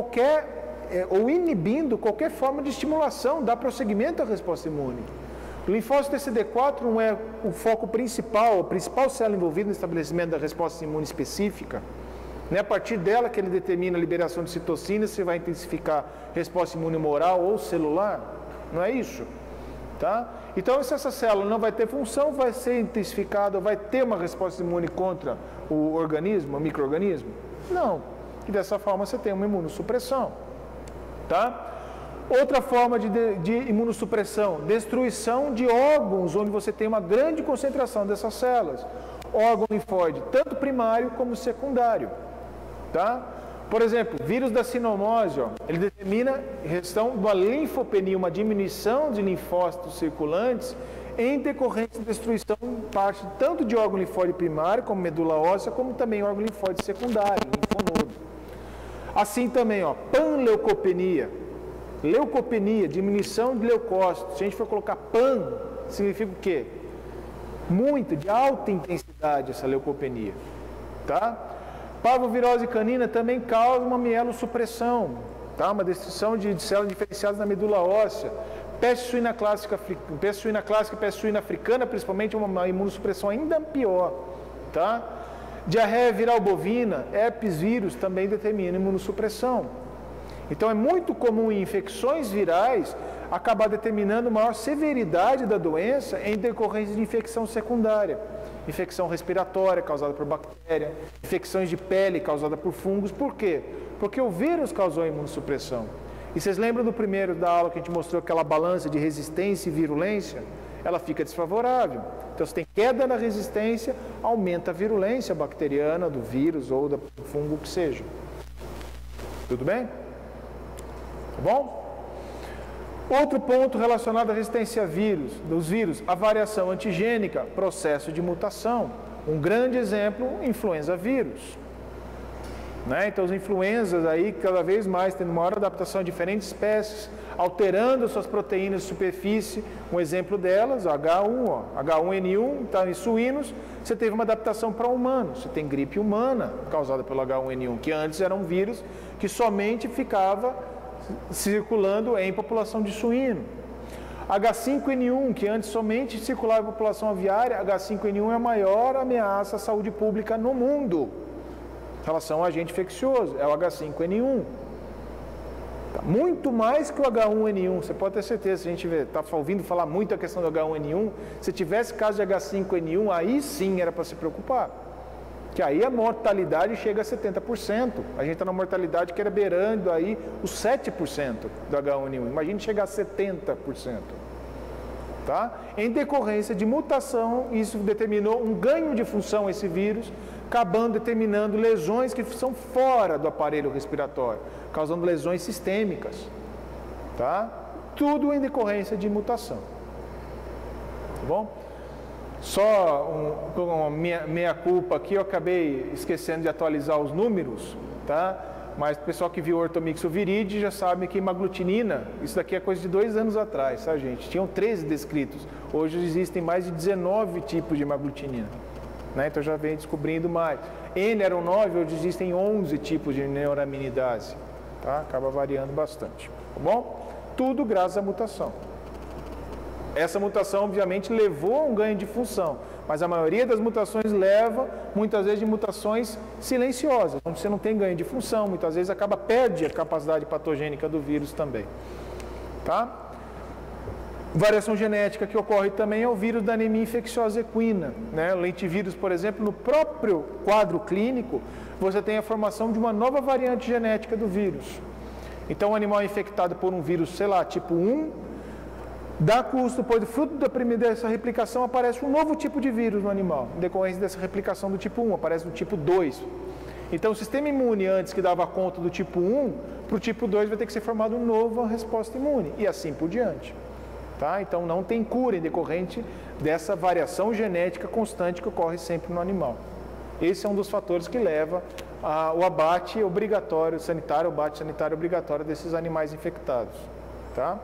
ou inibindo qualquer forma de estimulação, dá prosseguimento à resposta imune. O linfócito TCD4 não é o foco principal, a principal célula envolvida no estabelecimento da resposta imune específica. Não é a partir dela que ele determina a liberação de citocinas, se vai intensificar a resposta imune humoral ou celular. Não é isso. Tá? Então, se essa célula não vai ter função, vai ser intensificada, vai ter uma resposta imune contra o organismo, o micro-organismo? Não. E dessa forma você tem uma imunossupressão. Tá? Outra forma de imunossupressão, destruição de órgãos onde você tem uma grande concentração dessas células. Órgão linfóide, tanto primário como secundário. Tá? Por exemplo, vírus da sinomose, ele determina a questão de uma linfopenia, uma diminuição de linfócitos circulantes em decorrência de destruição parte tanto de órgão linfóide primário, como medula óssea, como também órgão linfóide secundário, linfonodo. Assim também, panleucopenia. Leucopenia, diminuição de leucócitos. Se a gente for colocar pan, significa o quê? Muito, de alta intensidade essa leucopenia. Tá? Parvovirose canina também causa uma mielossupressão, tá? Uma destruição de células diferenciadas na medula óssea. Peste suína clássica e peste suína africana, principalmente, uma imunossupressão ainda pior. Tá? Diarreia viral bovina, herpes vírus também determina imunossupressão. Então é muito comum em infecções virais acabar determinando maior severidade da doença em decorrência de infecção secundária. Infecção respiratória causada por bactéria, infecções de pele causada por fungos. Por quê? Porque o vírus causou a imunossupressão. E vocês lembram do primeiro da aula que a gente mostrou aquela balança de resistência e virulência? Ela fica desfavorável. Então, se tem queda na resistência, aumenta a virulência bacteriana do vírus ou do fungo que seja. Tudo bem? Tá bom? Outro ponto relacionado à resistência a vírus, dos vírus, a variação antigênica, processo de mutação. Um grande exemplo, influenza vírus. Né? Então, as influenzas aí, cada vez mais, tendo maior adaptação a diferentes espécies, alterando suas proteínas de superfície. Um exemplo delas, H1, H1N1, está em suínos, você teve uma adaptação para humanos. Você tem gripe humana, causada pelo H1N1, que antes era um vírus que somente ficava circulando em população de suíno. H5N1, que antes somente circulava em população aviária, H5N1 é a maior ameaça à saúde pública no mundo em relação ao agente infeccioso, é o H5N1. Muito mais que o H1N1, você pode ter certeza, se a gente está ouvindo falar muito a questão do H1N1, se tivesse caso de H5N1, aí sim era para se preocupar. Que aí a mortalidade chega a 70%. A gente está na mortalidade que era beirando aí os 7% do H1N1. Imagine chegar a 70%. Tá? Em decorrência de mutação, isso determinou um ganho de função esse vírus, determinando lesões que são fora do aparelho respiratório, causando lesões sistêmicas. Tá? Tudo em decorrência de mutação. Tá bom? Só uma meia culpa aqui, eu acabei esquecendo de atualizar os números, tá? Mas o pessoal que viu ortomixoviride já sabe que hemaglutinina, isso daqui é coisa de 2 anos atrás, tá, gente? Tinham 13 descritos, hoje existem mais de 19 tipos de hemaglutinina, né? Então já vem descobrindo mais. N eram 9, hoje existem 11 tipos de neuraminidase, tá? Acaba variando bastante, tá bom? Tudo graças à mutação. Essa mutação, obviamente, levou a um ganho de função, mas a maioria das mutações leva, muitas vezes, de mutações silenciosas, onde você não tem ganho de função, muitas vezes perde a capacidade patogênica do vírus também. Tá? Variação genética que ocorre também é o vírus da anemia infecciosa equina. Né? O lentivírus, por exemplo, no próprio quadro clínico, você tem a formação de uma nova variante genética do vírus. Então, o animal é infectado por um vírus, sei lá, tipo 1, dá custo, depois do fruto dessa replicação, aparece um novo tipo de vírus no animal. Em decorrência dessa replicação do tipo 1, aparece no tipo 2. Então, o sistema imune, antes que dava conta do tipo 1, para o tipo 2 vai ter que ser formada uma nova resposta imune, e assim por diante. Tá? Então, não tem cura em decorrente dessa variação genética constante que ocorre sempre no animal. Esse é um dos fatores que leva ao abate obrigatório sanitário, o abate sanitário obrigatório desses animais infectados. Tá?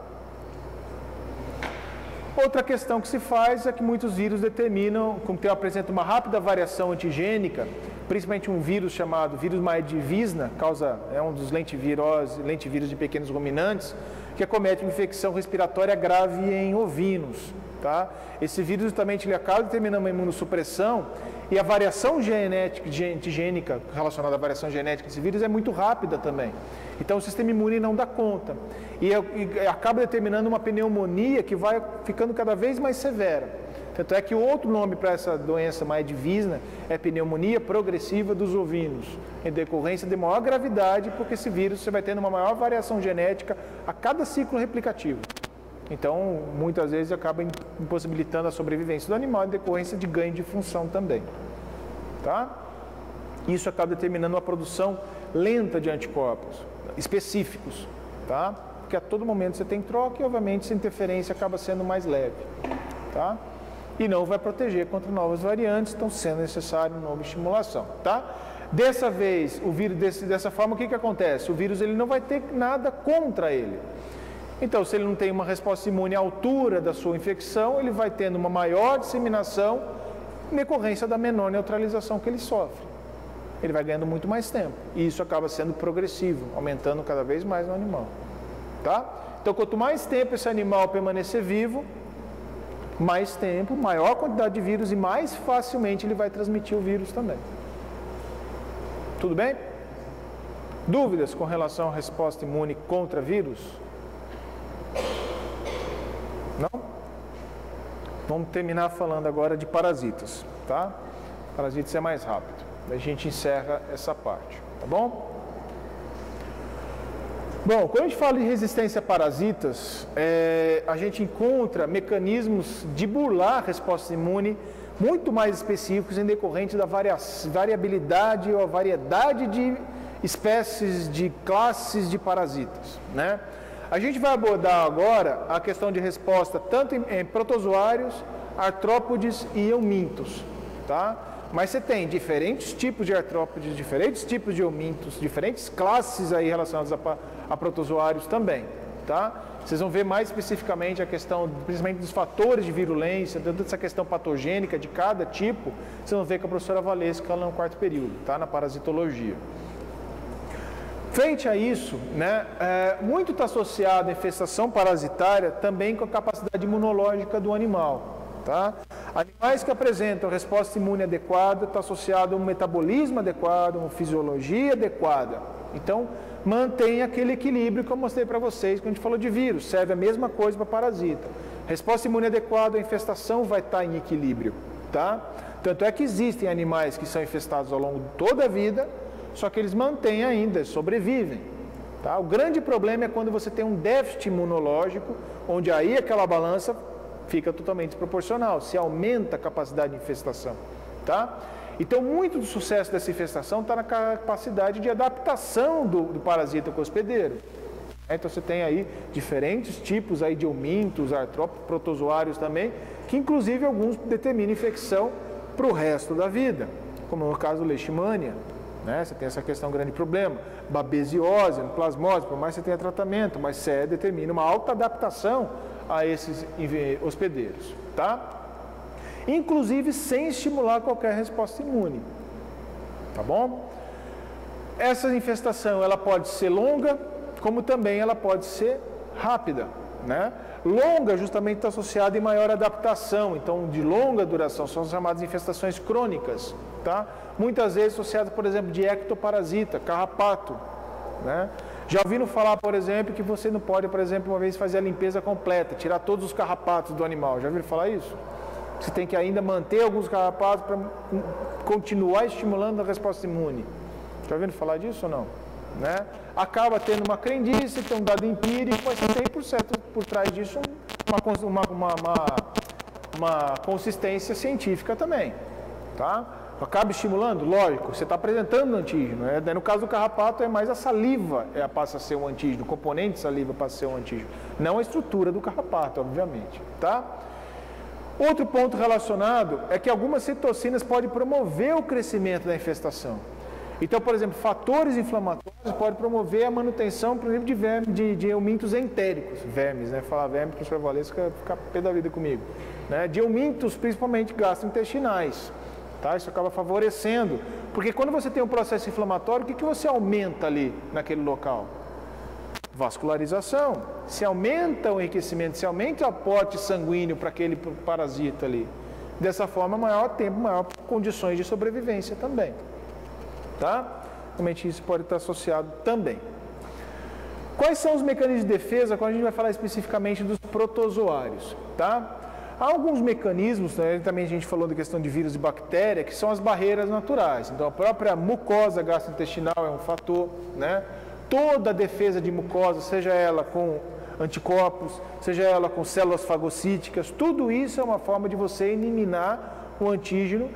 Outra questão que se faz é que muitos vírus determinam, como apresenta uma rápida variação antigênica, principalmente um vírus chamado vírus Maedivisna, é um dos lentivírus de pequenos ruminantes, que acomete uma infecção respiratória grave em ovinos. Tá? Esse vírus justamente ele acaba determinando uma imunossupressão e a variação antigênica relacionada à variação genética desse vírus é muito rápida também. Então o sistema imune não dá conta e acaba determinando uma pneumonia que vai ficando cada vez mais severa. Tanto é que o outro nome para essa doença Maedivisna é pneumonia progressiva dos ovinos, em decorrência de maior gravidade, porque esse vírus você vai tendo uma maior variação genética a cada ciclo replicativo. Então, muitas vezes acaba impossibilitando a sobrevivência do animal em decorrência de ganho de função também. Tá? Isso acaba determinando uma produção lenta de anticorpos específicos, tá? Porque a todo momento você tem troca e, obviamente, essa interferência acaba sendo mais leve. Tá? E não vai proteger contra novas variantes, então sendo necessário nova estimulação. Tá? Dessa vez, o vírus dessa forma, o que acontece? O vírus ele não vai ter nada contra ele. Então, se ele não tem uma resposta imune à altura da sua infecção, ele vai tendo uma maior disseminação em decorrência da menor neutralização que ele sofre. Ele vai ganhando muito mais tempo. E isso acaba sendo progressivo, aumentando cada vez mais no animal. Tá? Então, quanto mais tempo esse animal permanecer vivo, mais tempo, maior quantidade de vírus e mais facilmente ele vai transmitir o vírus também. Tudo bem? Dúvidas com relação à resposta imune contra vírus? Não? Vamos terminar falando agora de parasitas, tá? Parasitas é mais rápido. A gente encerra essa parte, tá bom? Bom, quando a gente fala de resistência a parasitas, a gente encontra mecanismos de burlar a resposta imune muito mais específicos em decorrente da variabilidade ou a variedade de espécies de classes de parasitas, né? A gente vai abordar agora a questão de resposta tanto em protozoários, artrópodes e eumintos, tá? Mas você tem diferentes tipos de artrópodes, diferentes tipos de eumintos, diferentes classes aí relacionadas a protozoários também, tá? Vocês vão ver mais especificamente a questão, principalmente dos fatores de virulência, dentro dessa questão patogênica de cada tipo, vocês vão ver com a professora Valesca lá no quarto período, tá? Na parasitologia. Frente a isso, né, muito está associado a infestação parasitária também com a capacidade imunológica do animal. Tá? Animais que apresentam resposta imune adequada está associado a um metabolismo adequado, uma fisiologia adequada. Então, mantém aquele equilíbrio que eu mostrei para vocês quando a gente falou de vírus. Serve a mesma coisa para parasita. Resposta imune adequada, a infestação vai estar em equilíbrio. Tá? Tanto é que existem animais que são infestados ao longo de toda a vida, só que eles mantêm ainda, sobrevivem. Tá? O grande problema é quando você tem um déficit imunológico, onde aí aquela balança fica totalmente desproporcional, se aumenta a capacidade de infestação. Tá? Então, muito do sucesso dessa infestação está na capacidade de adaptação do parasita com o hospedeiro. Então, você tem aí diferentes tipos aí de eumintos, artrópodes, protozoários também, que inclusive alguns determinam infecção para o resto da vida, como no caso do leishmania. Né? Você tem essa questão, grande problema, babesiose, plasmose, por mais que você tenha tratamento, mas você determina uma alta adaptação a esses hospedeiros, tá? Inclusive sem estimular qualquer resposta imune, tá bom? Essa infestação, ela pode ser longa, como também ela pode ser rápida, né? Longa justamente está associada em maior adaptação, então de longa duração, são chamadas infestações crônicas, tá? Muitas vezes associadas, por exemplo, de ectoparasita, carrapato, né? Já ouviram falar, por exemplo, que você não pode, por exemplo, uma vez fazer a limpeza completa, tirar todos os carrapatos do animal. Já ouviram falar isso? Você tem que ainda manter alguns carrapatos para continuar estimulando a resposta imune. Já ouviram falar disso ou não? Né? Acaba tendo uma crendice, tem um dado empírico, mas você tem por trás disso uma consistência científica também. Tá? Acaba estimulando? Lógico, você está apresentando um antígeno. Né? No caso do carrapato, é mais a saliva passa a ser um antígeno, o componente de saliva passa a ser um antígeno, não a estrutura do carrapato, obviamente. Tá? Outro ponto relacionado é que algumas citocinas podem promover o crescimento da infestação. Então, por exemplo, fatores inflamatórios podem promover a manutenção, por exemplo, de eumintos entéricos, vermes, né? Falar vermes, professor Valesca fica pé da vida comigo. Né? De eumintos, principalmente gastrointestinais. Tá? Isso acaba favorecendo, porque quando você tem um processo inflamatório, o que você aumenta ali naquele local? Vascularização. Se aumenta o enriquecimento, se aumenta o aporte sanguíneo para aquele parasita ali. Dessa forma, maior tempo, maior condições de sobrevivência também. Tá? Realmente isso pode estar associado também. Quais são os mecanismos de defesa quando a gente vai falar especificamente dos protozoários? Tá? Há alguns mecanismos, né, também a gente falou da questão de vírus e bactéria, que são as barreiras naturais. Então, a própria mucosa gastrointestinal é um fator, né? Toda a defesa de mucosa, seja ela com anticorpos, seja ela com células fagocíticas, tudo isso é uma forma de você eliminar o antígeno,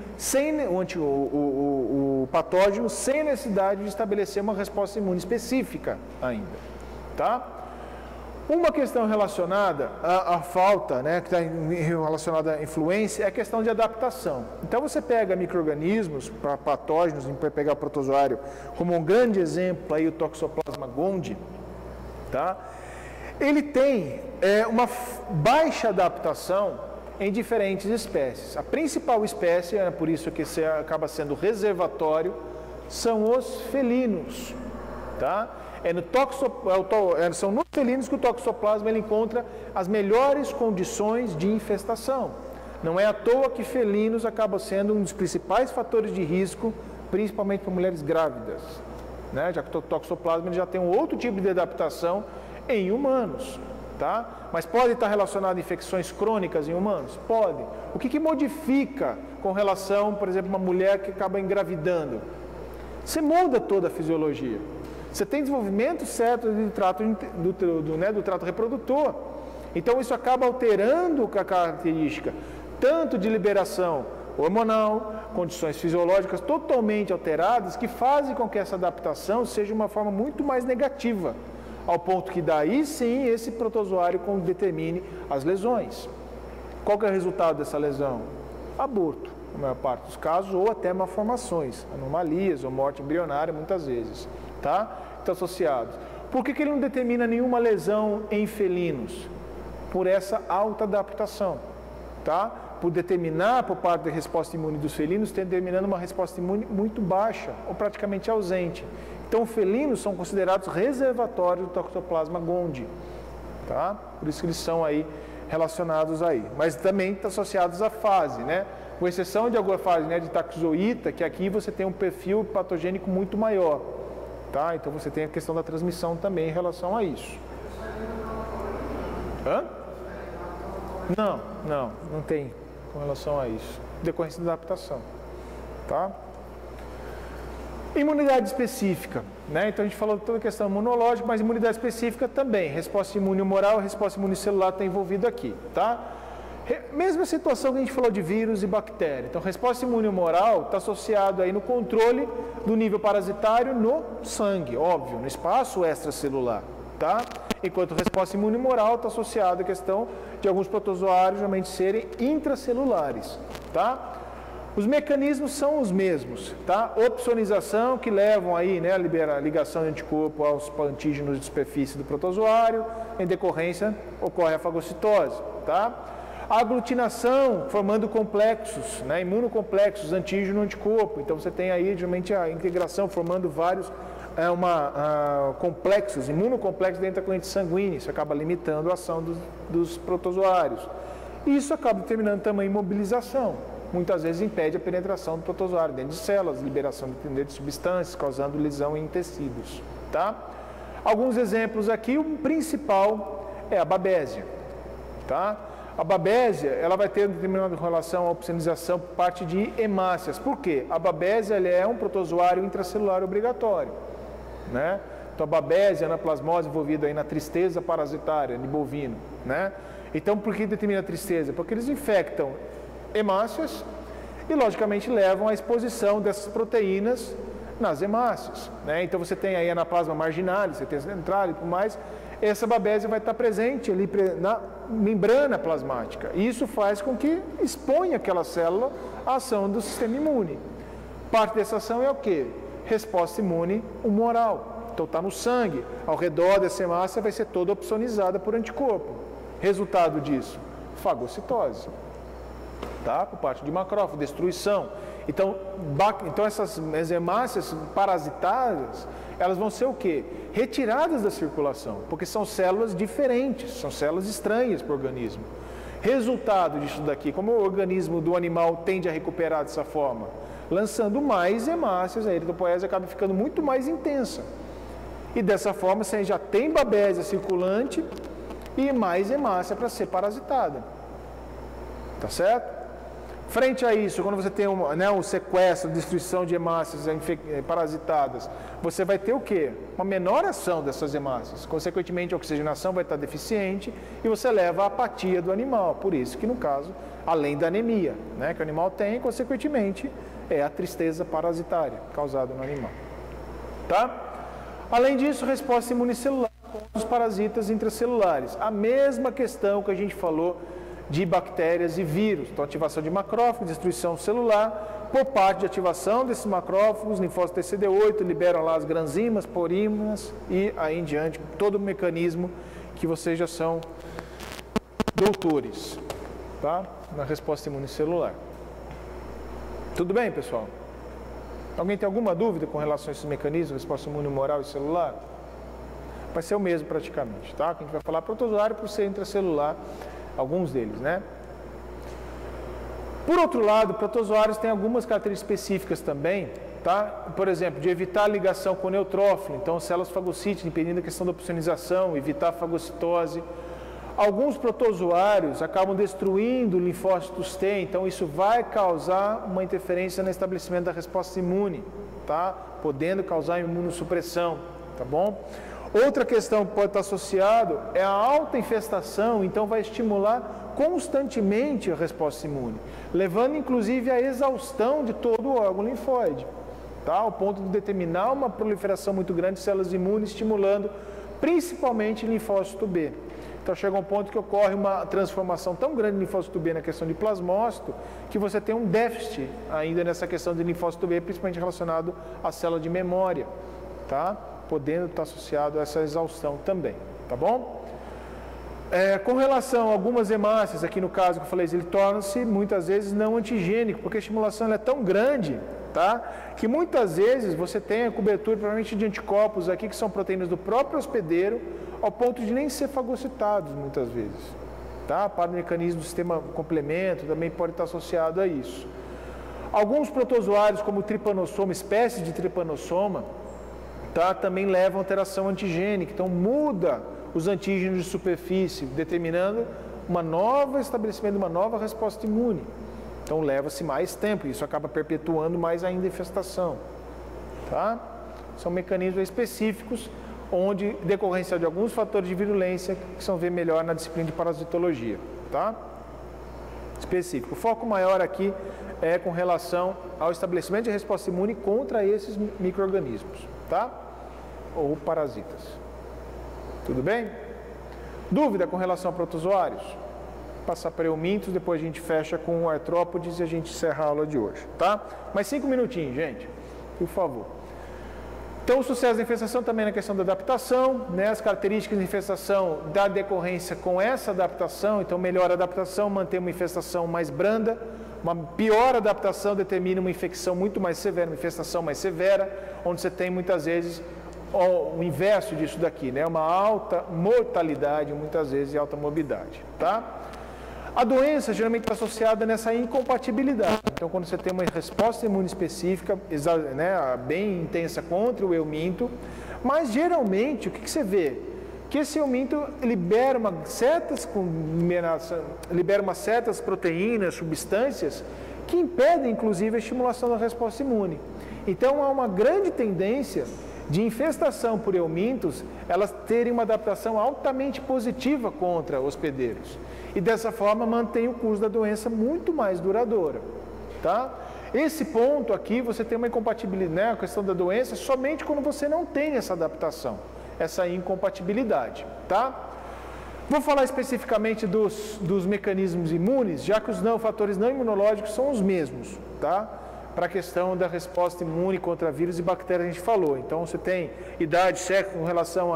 o patógeno, sem necessidade de estabelecer uma resposta imune específica ainda. Tá? Uma questão relacionada à falta, né, que está relacionada à influência, é a questão de adaptação. Então, você pega micro-organismos, patógenos, para pegar o protozoário, como um grande exemplo, aí, o Toxoplasma gondii, tá? Ele tem uma baixa adaptação em diferentes espécies. A principal espécie, por isso que acaba sendo reservatório, são os felinos. Tá? São nos felinos que o toxoplasma ele encontra as melhores condições de infestação. Não é à toa que felinos acabam sendo um dos principais fatores de risco, principalmente para mulheres grávidas. Né? Já que o toxoplasma ele já tem um outro tipo de adaptação em humanos. Tá? Mas pode estar relacionado a infecções crônicas em humanos? Pode. O que modifica com relação, por exemplo, uma mulher que acaba engravidando? Você muda toda a fisiologia. Você tem desenvolvimento certo do trato reprodutor. Então, isso acaba alterando a característica tanto de liberação hormonal, condições fisiológicas totalmente alteradas que fazem com que essa adaptação seja uma forma muito mais negativa, ao ponto que daí sim esse protozoário determine as lesões. Qual que é o resultado dessa lesão? Aborto, na maior parte dos casos, ou até malformações, anomalias ou morte embrionária muitas vezes, tá? Estão associados. Por que ele não determina nenhuma lesão em felinos? Por essa alta adaptação, tá? Por determinar, por parte da resposta imune dos felinos, determinando uma resposta imune muito baixa ou praticamente ausente. Então, felinos são considerados reservatórios do Toxoplasma gondii, tá? Por isso que eles são aí relacionados aí. Mas também estão associados à fase, né? Com exceção de alguma fase, né, de taxoíta, que aqui você tem um perfil patogênico muito maior, tá? Então, você tem a questão da transmissão também em relação a isso. Hã? Não tem com relação a isso. Decorrência da adaptação, tá? Imunidade específica, né? Então a gente falou de toda a questão imunológica, mas imunidade específica também. Resposta imune humoral, resposta imune celular está envolvido aqui, tá? Mesma situação que a gente falou de vírus e bactéria. Então, resposta imune humoral está associado aí no controle do nível parasitário no sangue, óbvio, no espaço extracelular, tá? Enquanto resposta imune humoral está associada à questão de alguns protozoários realmente serem intracelulares, tá? Os mecanismos são os mesmos, tá? Opsonização, que levam aí, né, a ligação de anticorpo aos antígenos de superfície do protozoário, em decorrência ocorre a fagocitose, tá? A aglutinação, formando complexos, né, imunocomplexos, antígeno-anticorpo. Então você tem aí, geralmente, a integração formando vários complexos, imunocomplexos dentro da corrente sanguínea. Isso acaba limitando a ação dos protozoários. E isso acaba determinando também imobilização. Muitas vezes impede a penetração do protozoário dentro de células, liberação de substâncias, causando lesão em tecidos, tá? Alguns exemplos aqui, o principal é a babésia, tá? A babésia, ela vai ter determinada relação à opsonização por parte de hemácias. Por quê? A babésia é um protozoário intracelular obrigatório, né? Então, a babésia, a anaplasmose envolvida aí na tristeza parasitária de bovino, né? Então, por que determina a tristeza? Porque eles infectam hemácias e, logicamente, levam à exposição dessas proteínas nas hemácias, né? Então, você tem aí a anaplasma marginalis, você tem a central e tudo mais. Essa babésia vai estar presente ali na membrana plasmática. E isso faz com que exponha aquela célula à ação do sistema imune. Parte dessa ação é o quê? Resposta imune humoral. Então está no sangue. Ao redor dessa hemácia vai ser toda opsonizada por anticorpo. Resultado disso? Fagocitose. Tá? Por parte de macrófago, destruição. Então essas hemácias parasitadas, elas vão ser o quê? Retiradas da circulação, porque são células diferentes, são células estranhas para o organismo. Resultado disso daqui, como o organismo do animal tende a recuperar dessa forma? Lançando mais hemácias, a eritropoese acaba ficando muito mais intensa. E dessa forma você já tem babésia circulante e mais hemácia para ser parasitada. Tá certo? Frente a isso, quando você tem um sequestro, destruição de hemácias parasitadas, você vai ter o quê? Uma menor ação dessas hemácias. Consequentemente, a oxigenação vai estar deficiente e você leva à apatia do animal. Por isso que, no caso, além da anemia, né, que o animal tem, consequentemente, é a tristeza parasitária causada no animal. Tá? Além disso, resposta imunicelular com os parasitas intracelulares. A mesma questão que a gente falou de bactérias e vírus. Então, ativação de macrófagos, destruição celular, por parte de ativação desses macrófagos, linfócitos TCD8 liberam lá as granzimas, porinas e aí em diante, todo o mecanismo que vocês já são doutores, tá? Na resposta imunicelular. Tudo bem, pessoal? Alguém tem alguma dúvida com relação a esses mecanismos, resposta imune humoral e celular? Vai ser o mesmo praticamente, tá? Que a gente vai falar protozoário por ser intracelular, alguns deles, né? Por outro lado, protozoários têm algumas características específicas também, tá? Por exemplo, de evitar a ligação com o neutrófilo, então células fagocíticas, impedindo a questão da opsonização, evitar a fagocitose. Alguns protozoários acabam destruindo linfócitos T, então isso vai causar uma interferência no estabelecimento da resposta imune, tá? Podendo causar imunossupressão, tá bom? Outra questão que pode estar associado é a alta infestação, então vai estimular constantemente a resposta imune, levando inclusive à exaustão de todo o órgão linfóide, tá? Ao ponto de determinar uma proliferação muito grande de células imunes, estimulando principalmente linfócito B. Então chega um ponto que ocorre uma transformação tão grande de linfócito B na questão de plasmócito, que você tem um déficit ainda nessa questão de linfócito B, principalmente relacionado à célula de memória, tá? Podendo estar associado a essa exaustão também, tá bom? Com relação a algumas hemácias, aqui no caso que eu falei, ele torna-se muitas vezes não antigênico, porque a estimulação ela é tão grande, tá? Que muitas vezes você tem a cobertura provavelmente de anticorpos aqui, que são proteínas do próprio hospedeiro, ao ponto de nem ser fagocitados muitas vezes, tá? Para o mecanismo do sistema complemento também pode estar associado a isso. Alguns protozoários, como o tripanossoma, espécies de tripanossoma, tá? Também levam a alteração antigênica, então muda os antígenos de superfície, determinando estabelecimento de uma nova resposta imune. Então leva-se mais tempo, isso acaba perpetuando mais ainda a infestação, tá? São mecanismos específicos, onde decorrência de alguns fatores de virulência que são ver melhor na disciplina de parasitologia, tá? Específico. O foco maior aqui é com relação ao estabelecimento de resposta imune contra esses micro-organismos, tá? Ou parasitas. Tudo bem? Dúvida com relação a protozoários? Passar para eumintos, depois a gente fecha com artrópodes e a gente encerra a aula de hoje, tá? Mais 5 minutinhos, gente, por favor. Então, o sucesso da infestação também na questão da adaptação, né? As características da infestação da decorrência com essa adaptação, então melhor adaptação, manter uma infestação mais branda, uma pior adaptação determina uma infecção muito mais severa, uma infestação mais severa, onde você tem muitas vezes o inverso disso daqui, né? Uma alta mortalidade, muitas vezes, e alta morbidade, tá? A doença geralmente está associada nessa incompatibilidade. Então, quando você tem uma resposta imune específica, né, bem intensa contra o euminto, mas geralmente, o que você vê? Que esse euminto libera umas certas proteínas, substâncias, que impedem, inclusive, a estimulação da resposta imune. Então, há uma grande tendência de infestação por eumintos, elas terem uma adaptação altamente positiva contra hospedeiros. E dessa forma mantém o curso da doença muito mais duradoura, tá? Esse ponto aqui, você tem uma incompatibilidade, né? A questão da doença, somente quando você não tem essa adaptação, essa incompatibilidade, tá? Vou falar especificamente dos mecanismos imunes, já que os fatores não imunológicos são os mesmos, tá? Para a questão da resposta imune contra vírus e bactérias a gente falou. Então, você tem idade, sexo com relação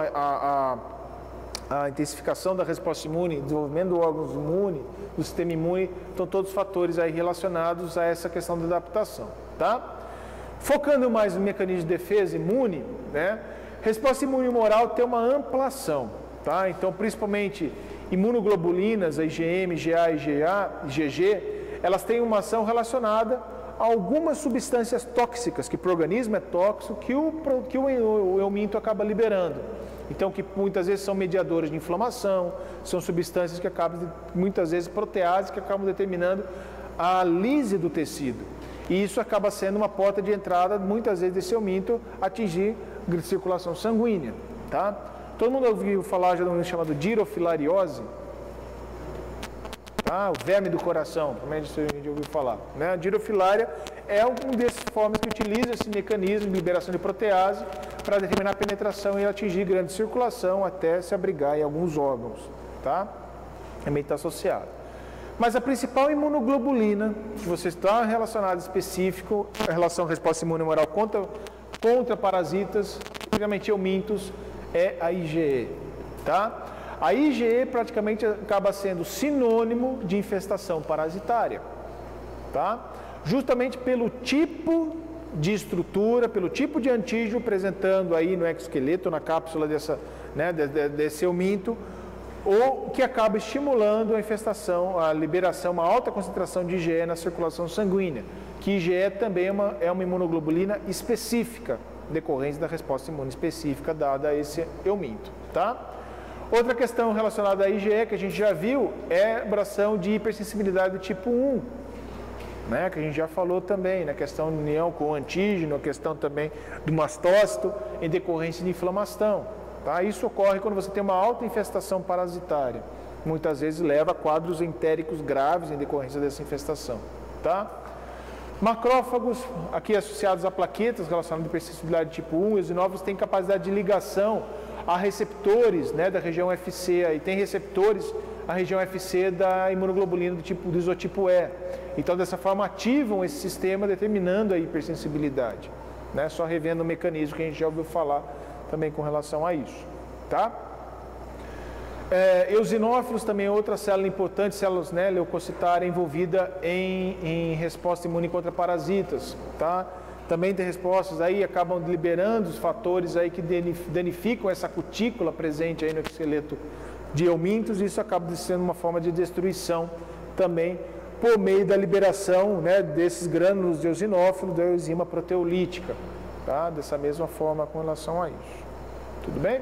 a intensificação da resposta imune, desenvolvimento do órgão imune, do sistema imune, estão todos fatores aí relacionados a essa questão da adaptação, tá? Focando mais no mecanismo de defesa imune, né? Resposta imune humoral tem uma amplação, tá? Então, principalmente imunoglobulinas, a IgM, IgA, IgG, elas têm uma ação relacionada a algumas substâncias tóxicas, que para o organismo é tóxico, que o euminto acaba liberando. Então, que muitas vezes são mediadores de inflamação, são substâncias que acabam, muitas vezes, proteases, que acabam determinando a lise do tecido. E isso acaba sendo uma porta de entrada, muitas vezes, desse euminto atingir circulação sanguínea, tá? Todo mundo ouviu falar já de um chamado dirofilariose? O verme do coração, provavelmente a gente ouviu falar, né? A dirofilária é um desses formas que utiliza esse mecanismo de liberação de protease para determinar a penetração e atingir grande circulação até se abrigar em alguns órgãos, tá? Também está associado. Mas a principal imunoglobulina, que você está relacionado específico, a relação resposta imune humoral contra parasitas, principalmente eumintos, é a IgE, tá? A IgE praticamente acaba sendo sinônimo de infestação parasitária, tá? Justamente pelo tipo de estrutura, pelo tipo de antígeno presentando aí no exoesqueleto, na cápsula desse euminto, ou que acaba estimulando a infestação, a liberação, uma alta concentração de IgE na circulação sanguínea, que IgE também é uma imunoglobulina específica, decorrente da resposta imune específica dada a esse euminto, tá? Outra questão relacionada à IgE que a gente já viu é a abração de hipersensibilidade do tipo 1, né, que a gente já falou também, na questão de união com o antígeno, a questão também do mastócito em decorrência de inflamação. Tá? Isso ocorre quando você tem uma alta infestação parasitária, muitas vezes leva a quadros entéricos graves em decorrência dessa infestação, tá? Macrófagos, aqui associados a plaquetas relacionadas à hipersensibilidade tipo 1, eosinófilos têm capacidade de ligação a receptores, né, da região FC, e tem receptores a região FC da imunoglobulina do isotipo E. Então, dessa forma, ativam esse sistema, determinando a hipersensibilidade, né? Só revendo o mecanismo que a gente já ouviu falar também com relação a isso, tá? Eosinófilos também é outra célula importante, células, né, leucocitária envolvida em resposta imune contra parasitas, tá? Também tem respostas aí, acabam liberando os fatores aí que danificam essa cutícula presente aí no esqueleto de eumintos, e isso acaba sendo uma forma de destruição também por meio da liberação, né, desses grânulos de eosinófilo da enzima proteolítica, tá? Dessa mesma forma com relação a isso. Tudo bem?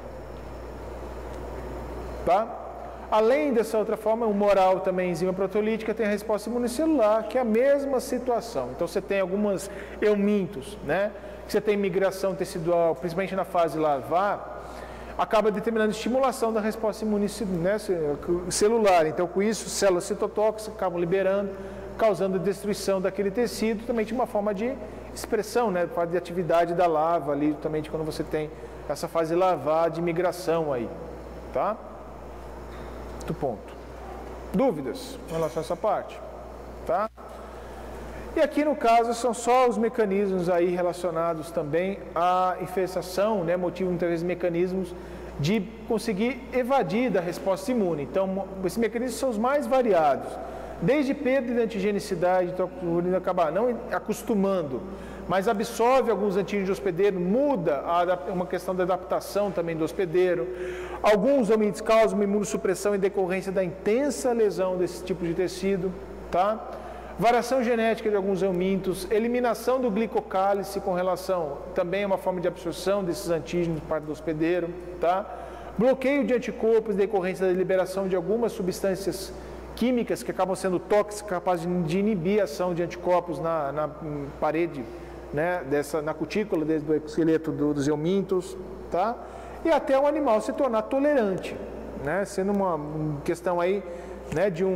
Tá? Além dessa outra forma, o humoral também, enzima proteolítica, tem a resposta imunicelular, que é a mesma situação. Então, você tem algumas eumintos, né, que você tem migração tecidual, principalmente na fase larvar, acaba determinando estimulação da resposta imune, né, celular. Então, com isso, células citotóxicas acabam liberando, causando destruição daquele tecido, também de uma forma de expressão, né, de atividade da larva ali, também de quando você tem essa fase larvar de migração aí, tá? Outro ponto. Dúvidas em relação a essa parte? Tá? E aqui no caso são só os mecanismos aí relacionados também à infestação, né? Motivo muitas vezes mecanismos de conseguir evadir da resposta imune. Então, esses mecanismos são os mais variados. Desde perda de antigenicidade, então o urina acaba não acostumando, mas absorve alguns antígenos de hospedeiro, muda uma questão da adaptação também do hospedeiro. Alguns eumintos causam uma imunossupressão em decorrência da intensa lesão desse tipo de tecido, tá? Variação genética de alguns eumintos, eliminação do glicocálice com relação, também é uma forma de absorção desses antígenos por parte do hospedeiro, tá? Bloqueio de anticorpos em decorrência da liberação de algumas substâncias químicas que acabam sendo tóxicas, capazes de inibir a ação de anticorpos na parede, né, na cutícula do esqueleto dos eumintos, tá? E até o animal se tornar tolerante, né, sendo uma questão aí, né, de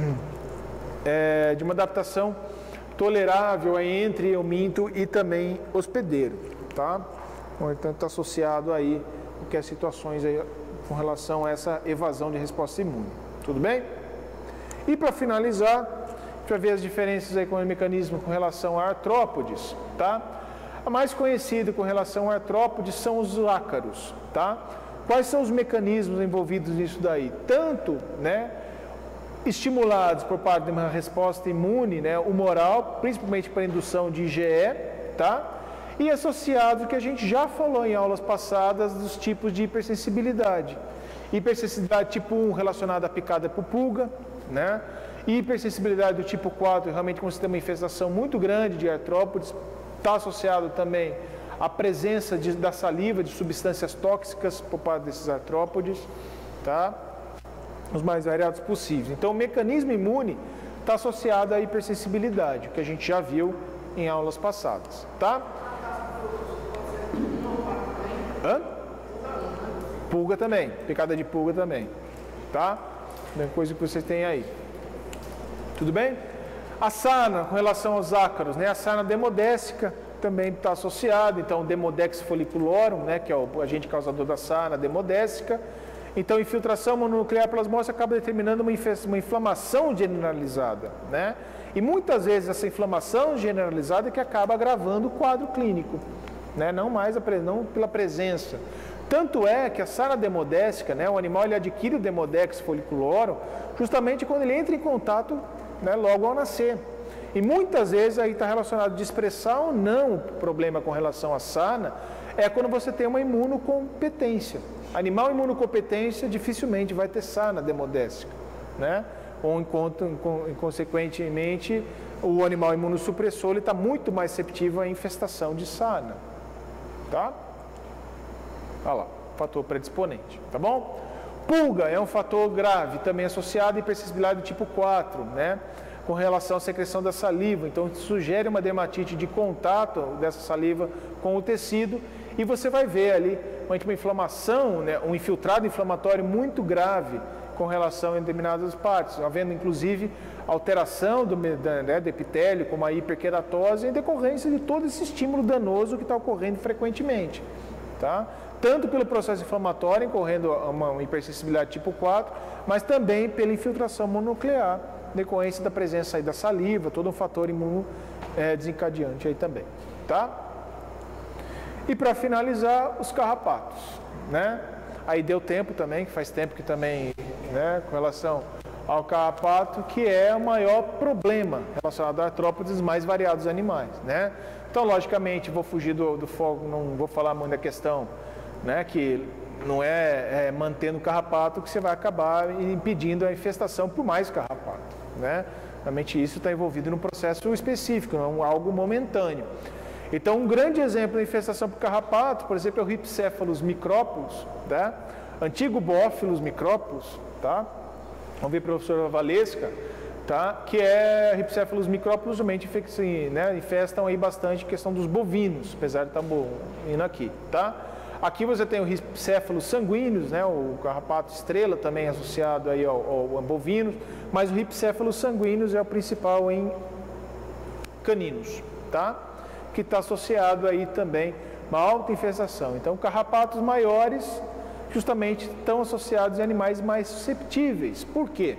uma adaptação tolerável aí entre euminto e também hospedeiro, tá? Então está associado aí qualquer situações aí com relação a essa evasão de resposta imune. Tudo bem? E para finalizar, a gente vai ver as diferenças aí com o mecanismo com relação a artrópodes, tá? A mais conhecida com relação a artrópodes são os ácaros, tá? Quais são os mecanismos envolvidos nisso daí? Tanto, né, estimulados por parte de uma resposta imune, né, humoral, principalmente para indução de IgE, tá? E associado, que a gente já falou em aulas passadas, dos tipos de hipersensibilidade. Hipersensibilidade tipo 1 relacionada à picada por pulga, né? E hipersensibilidade do tipo 4, realmente quando você tem uma infestação muito grande de artrópodes, está associado também à presença da saliva de substâncias tóxicas por parte desses artrópodes, tá? Os mais variados possíveis. Então, o mecanismo imune está associado à hipersensibilidade, que a gente já viu em aulas passadas, tá? Hã? Pulga também, picada de pulga também, tá? Mesma coisa que vocês têm aí. Tudo bem? A sarna, com relação aos ácaros, né? A sarna demodécica também está associada, então o Demodex folliculorum, né, que é o agente causador da sarna demodécica. Então, infiltração mononuclear plasmótica acaba determinando uma inflamação generalizada, né? E muitas vezes essa inflamação generalizada é que acaba agravando o quadro clínico, né? Não pela presença. Tanto é que a sarna demodécica, né, o animal ele adquire o Demodex folliculorum justamente quando ele entra em contato, né, logo ao nascer. E muitas vezes aí está relacionado de expressar ou não o problema com relação à sarna, é quando você tem uma imunocompetência. Animal imunocompetência dificilmente vai ter sarna demodécica, né? Ou consequentemente o animal imunossupressor ele está muito mais receptivo à infestação de sarna, tá? Olha lá, fator predisponente, tá bom? Pulga é um fator grave, também associado à hipersensibilidade do tipo 4, né? Com relação à secreção da saliva, então sugere uma dermatite de contato dessa saliva com o tecido e você vai ver ali uma inflamação, né? Um infiltrado inflamatório muito grave com relação a determinadas partes, havendo inclusive alteração do epitélio, como a hiperqueratose, em decorrência de todo esse estímulo danoso que está ocorrendo frequentemente. Tá? Tanto pelo processo inflamatório, ocorrendo uma hipersensibilidade tipo 4, mas também pela infiltração mononuclear, decorrência da presença aí da saliva, todo um fator imuno desencadeante aí também. Tá? E para finalizar, os carrapatos, né? Aí deu tempo também, que faz tempo que também, né, com relação ao carrapato, que é o maior problema relacionado a artrópodes mais variados animais, né? Então, logicamente, vou fugir do foco, não vou falar muito da questão, né, que não é mantendo o carrapato que você vai acabar impedindo a infestação por mais carrapato, né? Realmente isso está envolvido num processo específico, não é algo momentâneo. Então, um grande exemplo de infestação por carrapato, por exemplo, é o Rhipicephalus micrópolis, tá? Antigo Bófilos micrópolis, tá? Vamos ver a professora Valesca, tá? Que é Rhipicephalus micrópolis, realmente né, infestam aí bastante a questão dos bovinos, apesar de estar indo aqui, tá? Aqui você tem o Rhipicephalus sanguíneos, né, o carrapato estrela também associado aí ao bovinos, mas o Rhipicephalus sanguíneos é o principal em caninos, tá? Que está associado aí também a uma alta infestação. Então, carrapatos maiores justamente estão associados em animais mais susceptíveis. Por quê?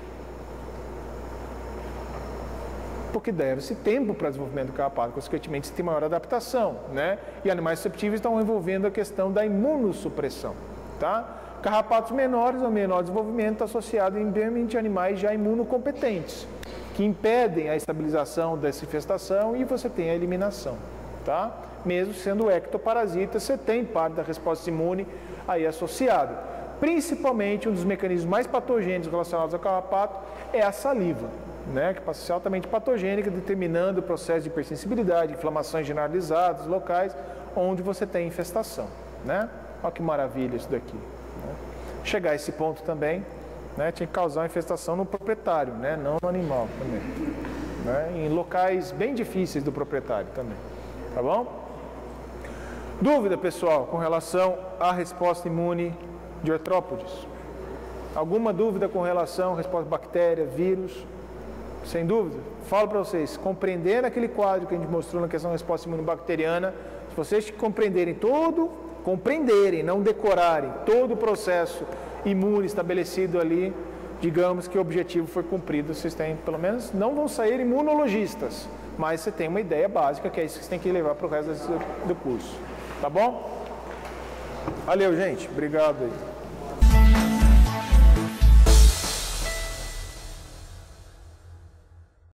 Porque deve-se tempo para desenvolvimento do carrapato, consequentemente se tem maior adaptação, né? E animais susceptíveis estão envolvendo a questão da imunossupressão, tá? Carrapatos menores ou menor desenvolvimento está associado em ambiente animais já imunocompetentes, que impedem a estabilização dessa infestação e você tem a eliminação, tá? Mesmo sendo ectoparasita, você tem parte da resposta imune aí associada. Principalmente, um dos mecanismos mais patogênicos relacionados ao carrapato é a saliva, né? Que passa a ser altamente patogênica, determinando o processo de hipersensibilidade, inflamações generalizadas, locais, onde você tem infestação, né? Olha que maravilha isso daqui, né? Chegar a esse ponto também, né, tinha que causar infestação no proprietário, né, não no animal também, né, em locais bem difíceis do proprietário também, tá bom? Dúvida, pessoal, com relação à resposta imune de artrópodes? Alguma dúvida com relação à resposta bactéria, vírus? Sem dúvida, falo para vocês, compreender aquele quadro que a gente mostrou na questão da resposta imune bacteriana, se vocês compreenderem, não decorarem todo o processo imune estabelecido ali, digamos que o objetivo foi cumprido, vocês têm, pelo menos, não vão sair imunologistas, mas você tem uma ideia básica, que é isso que você tem que levar para o resto do curso, tá bom? Valeu, gente, obrigado aí.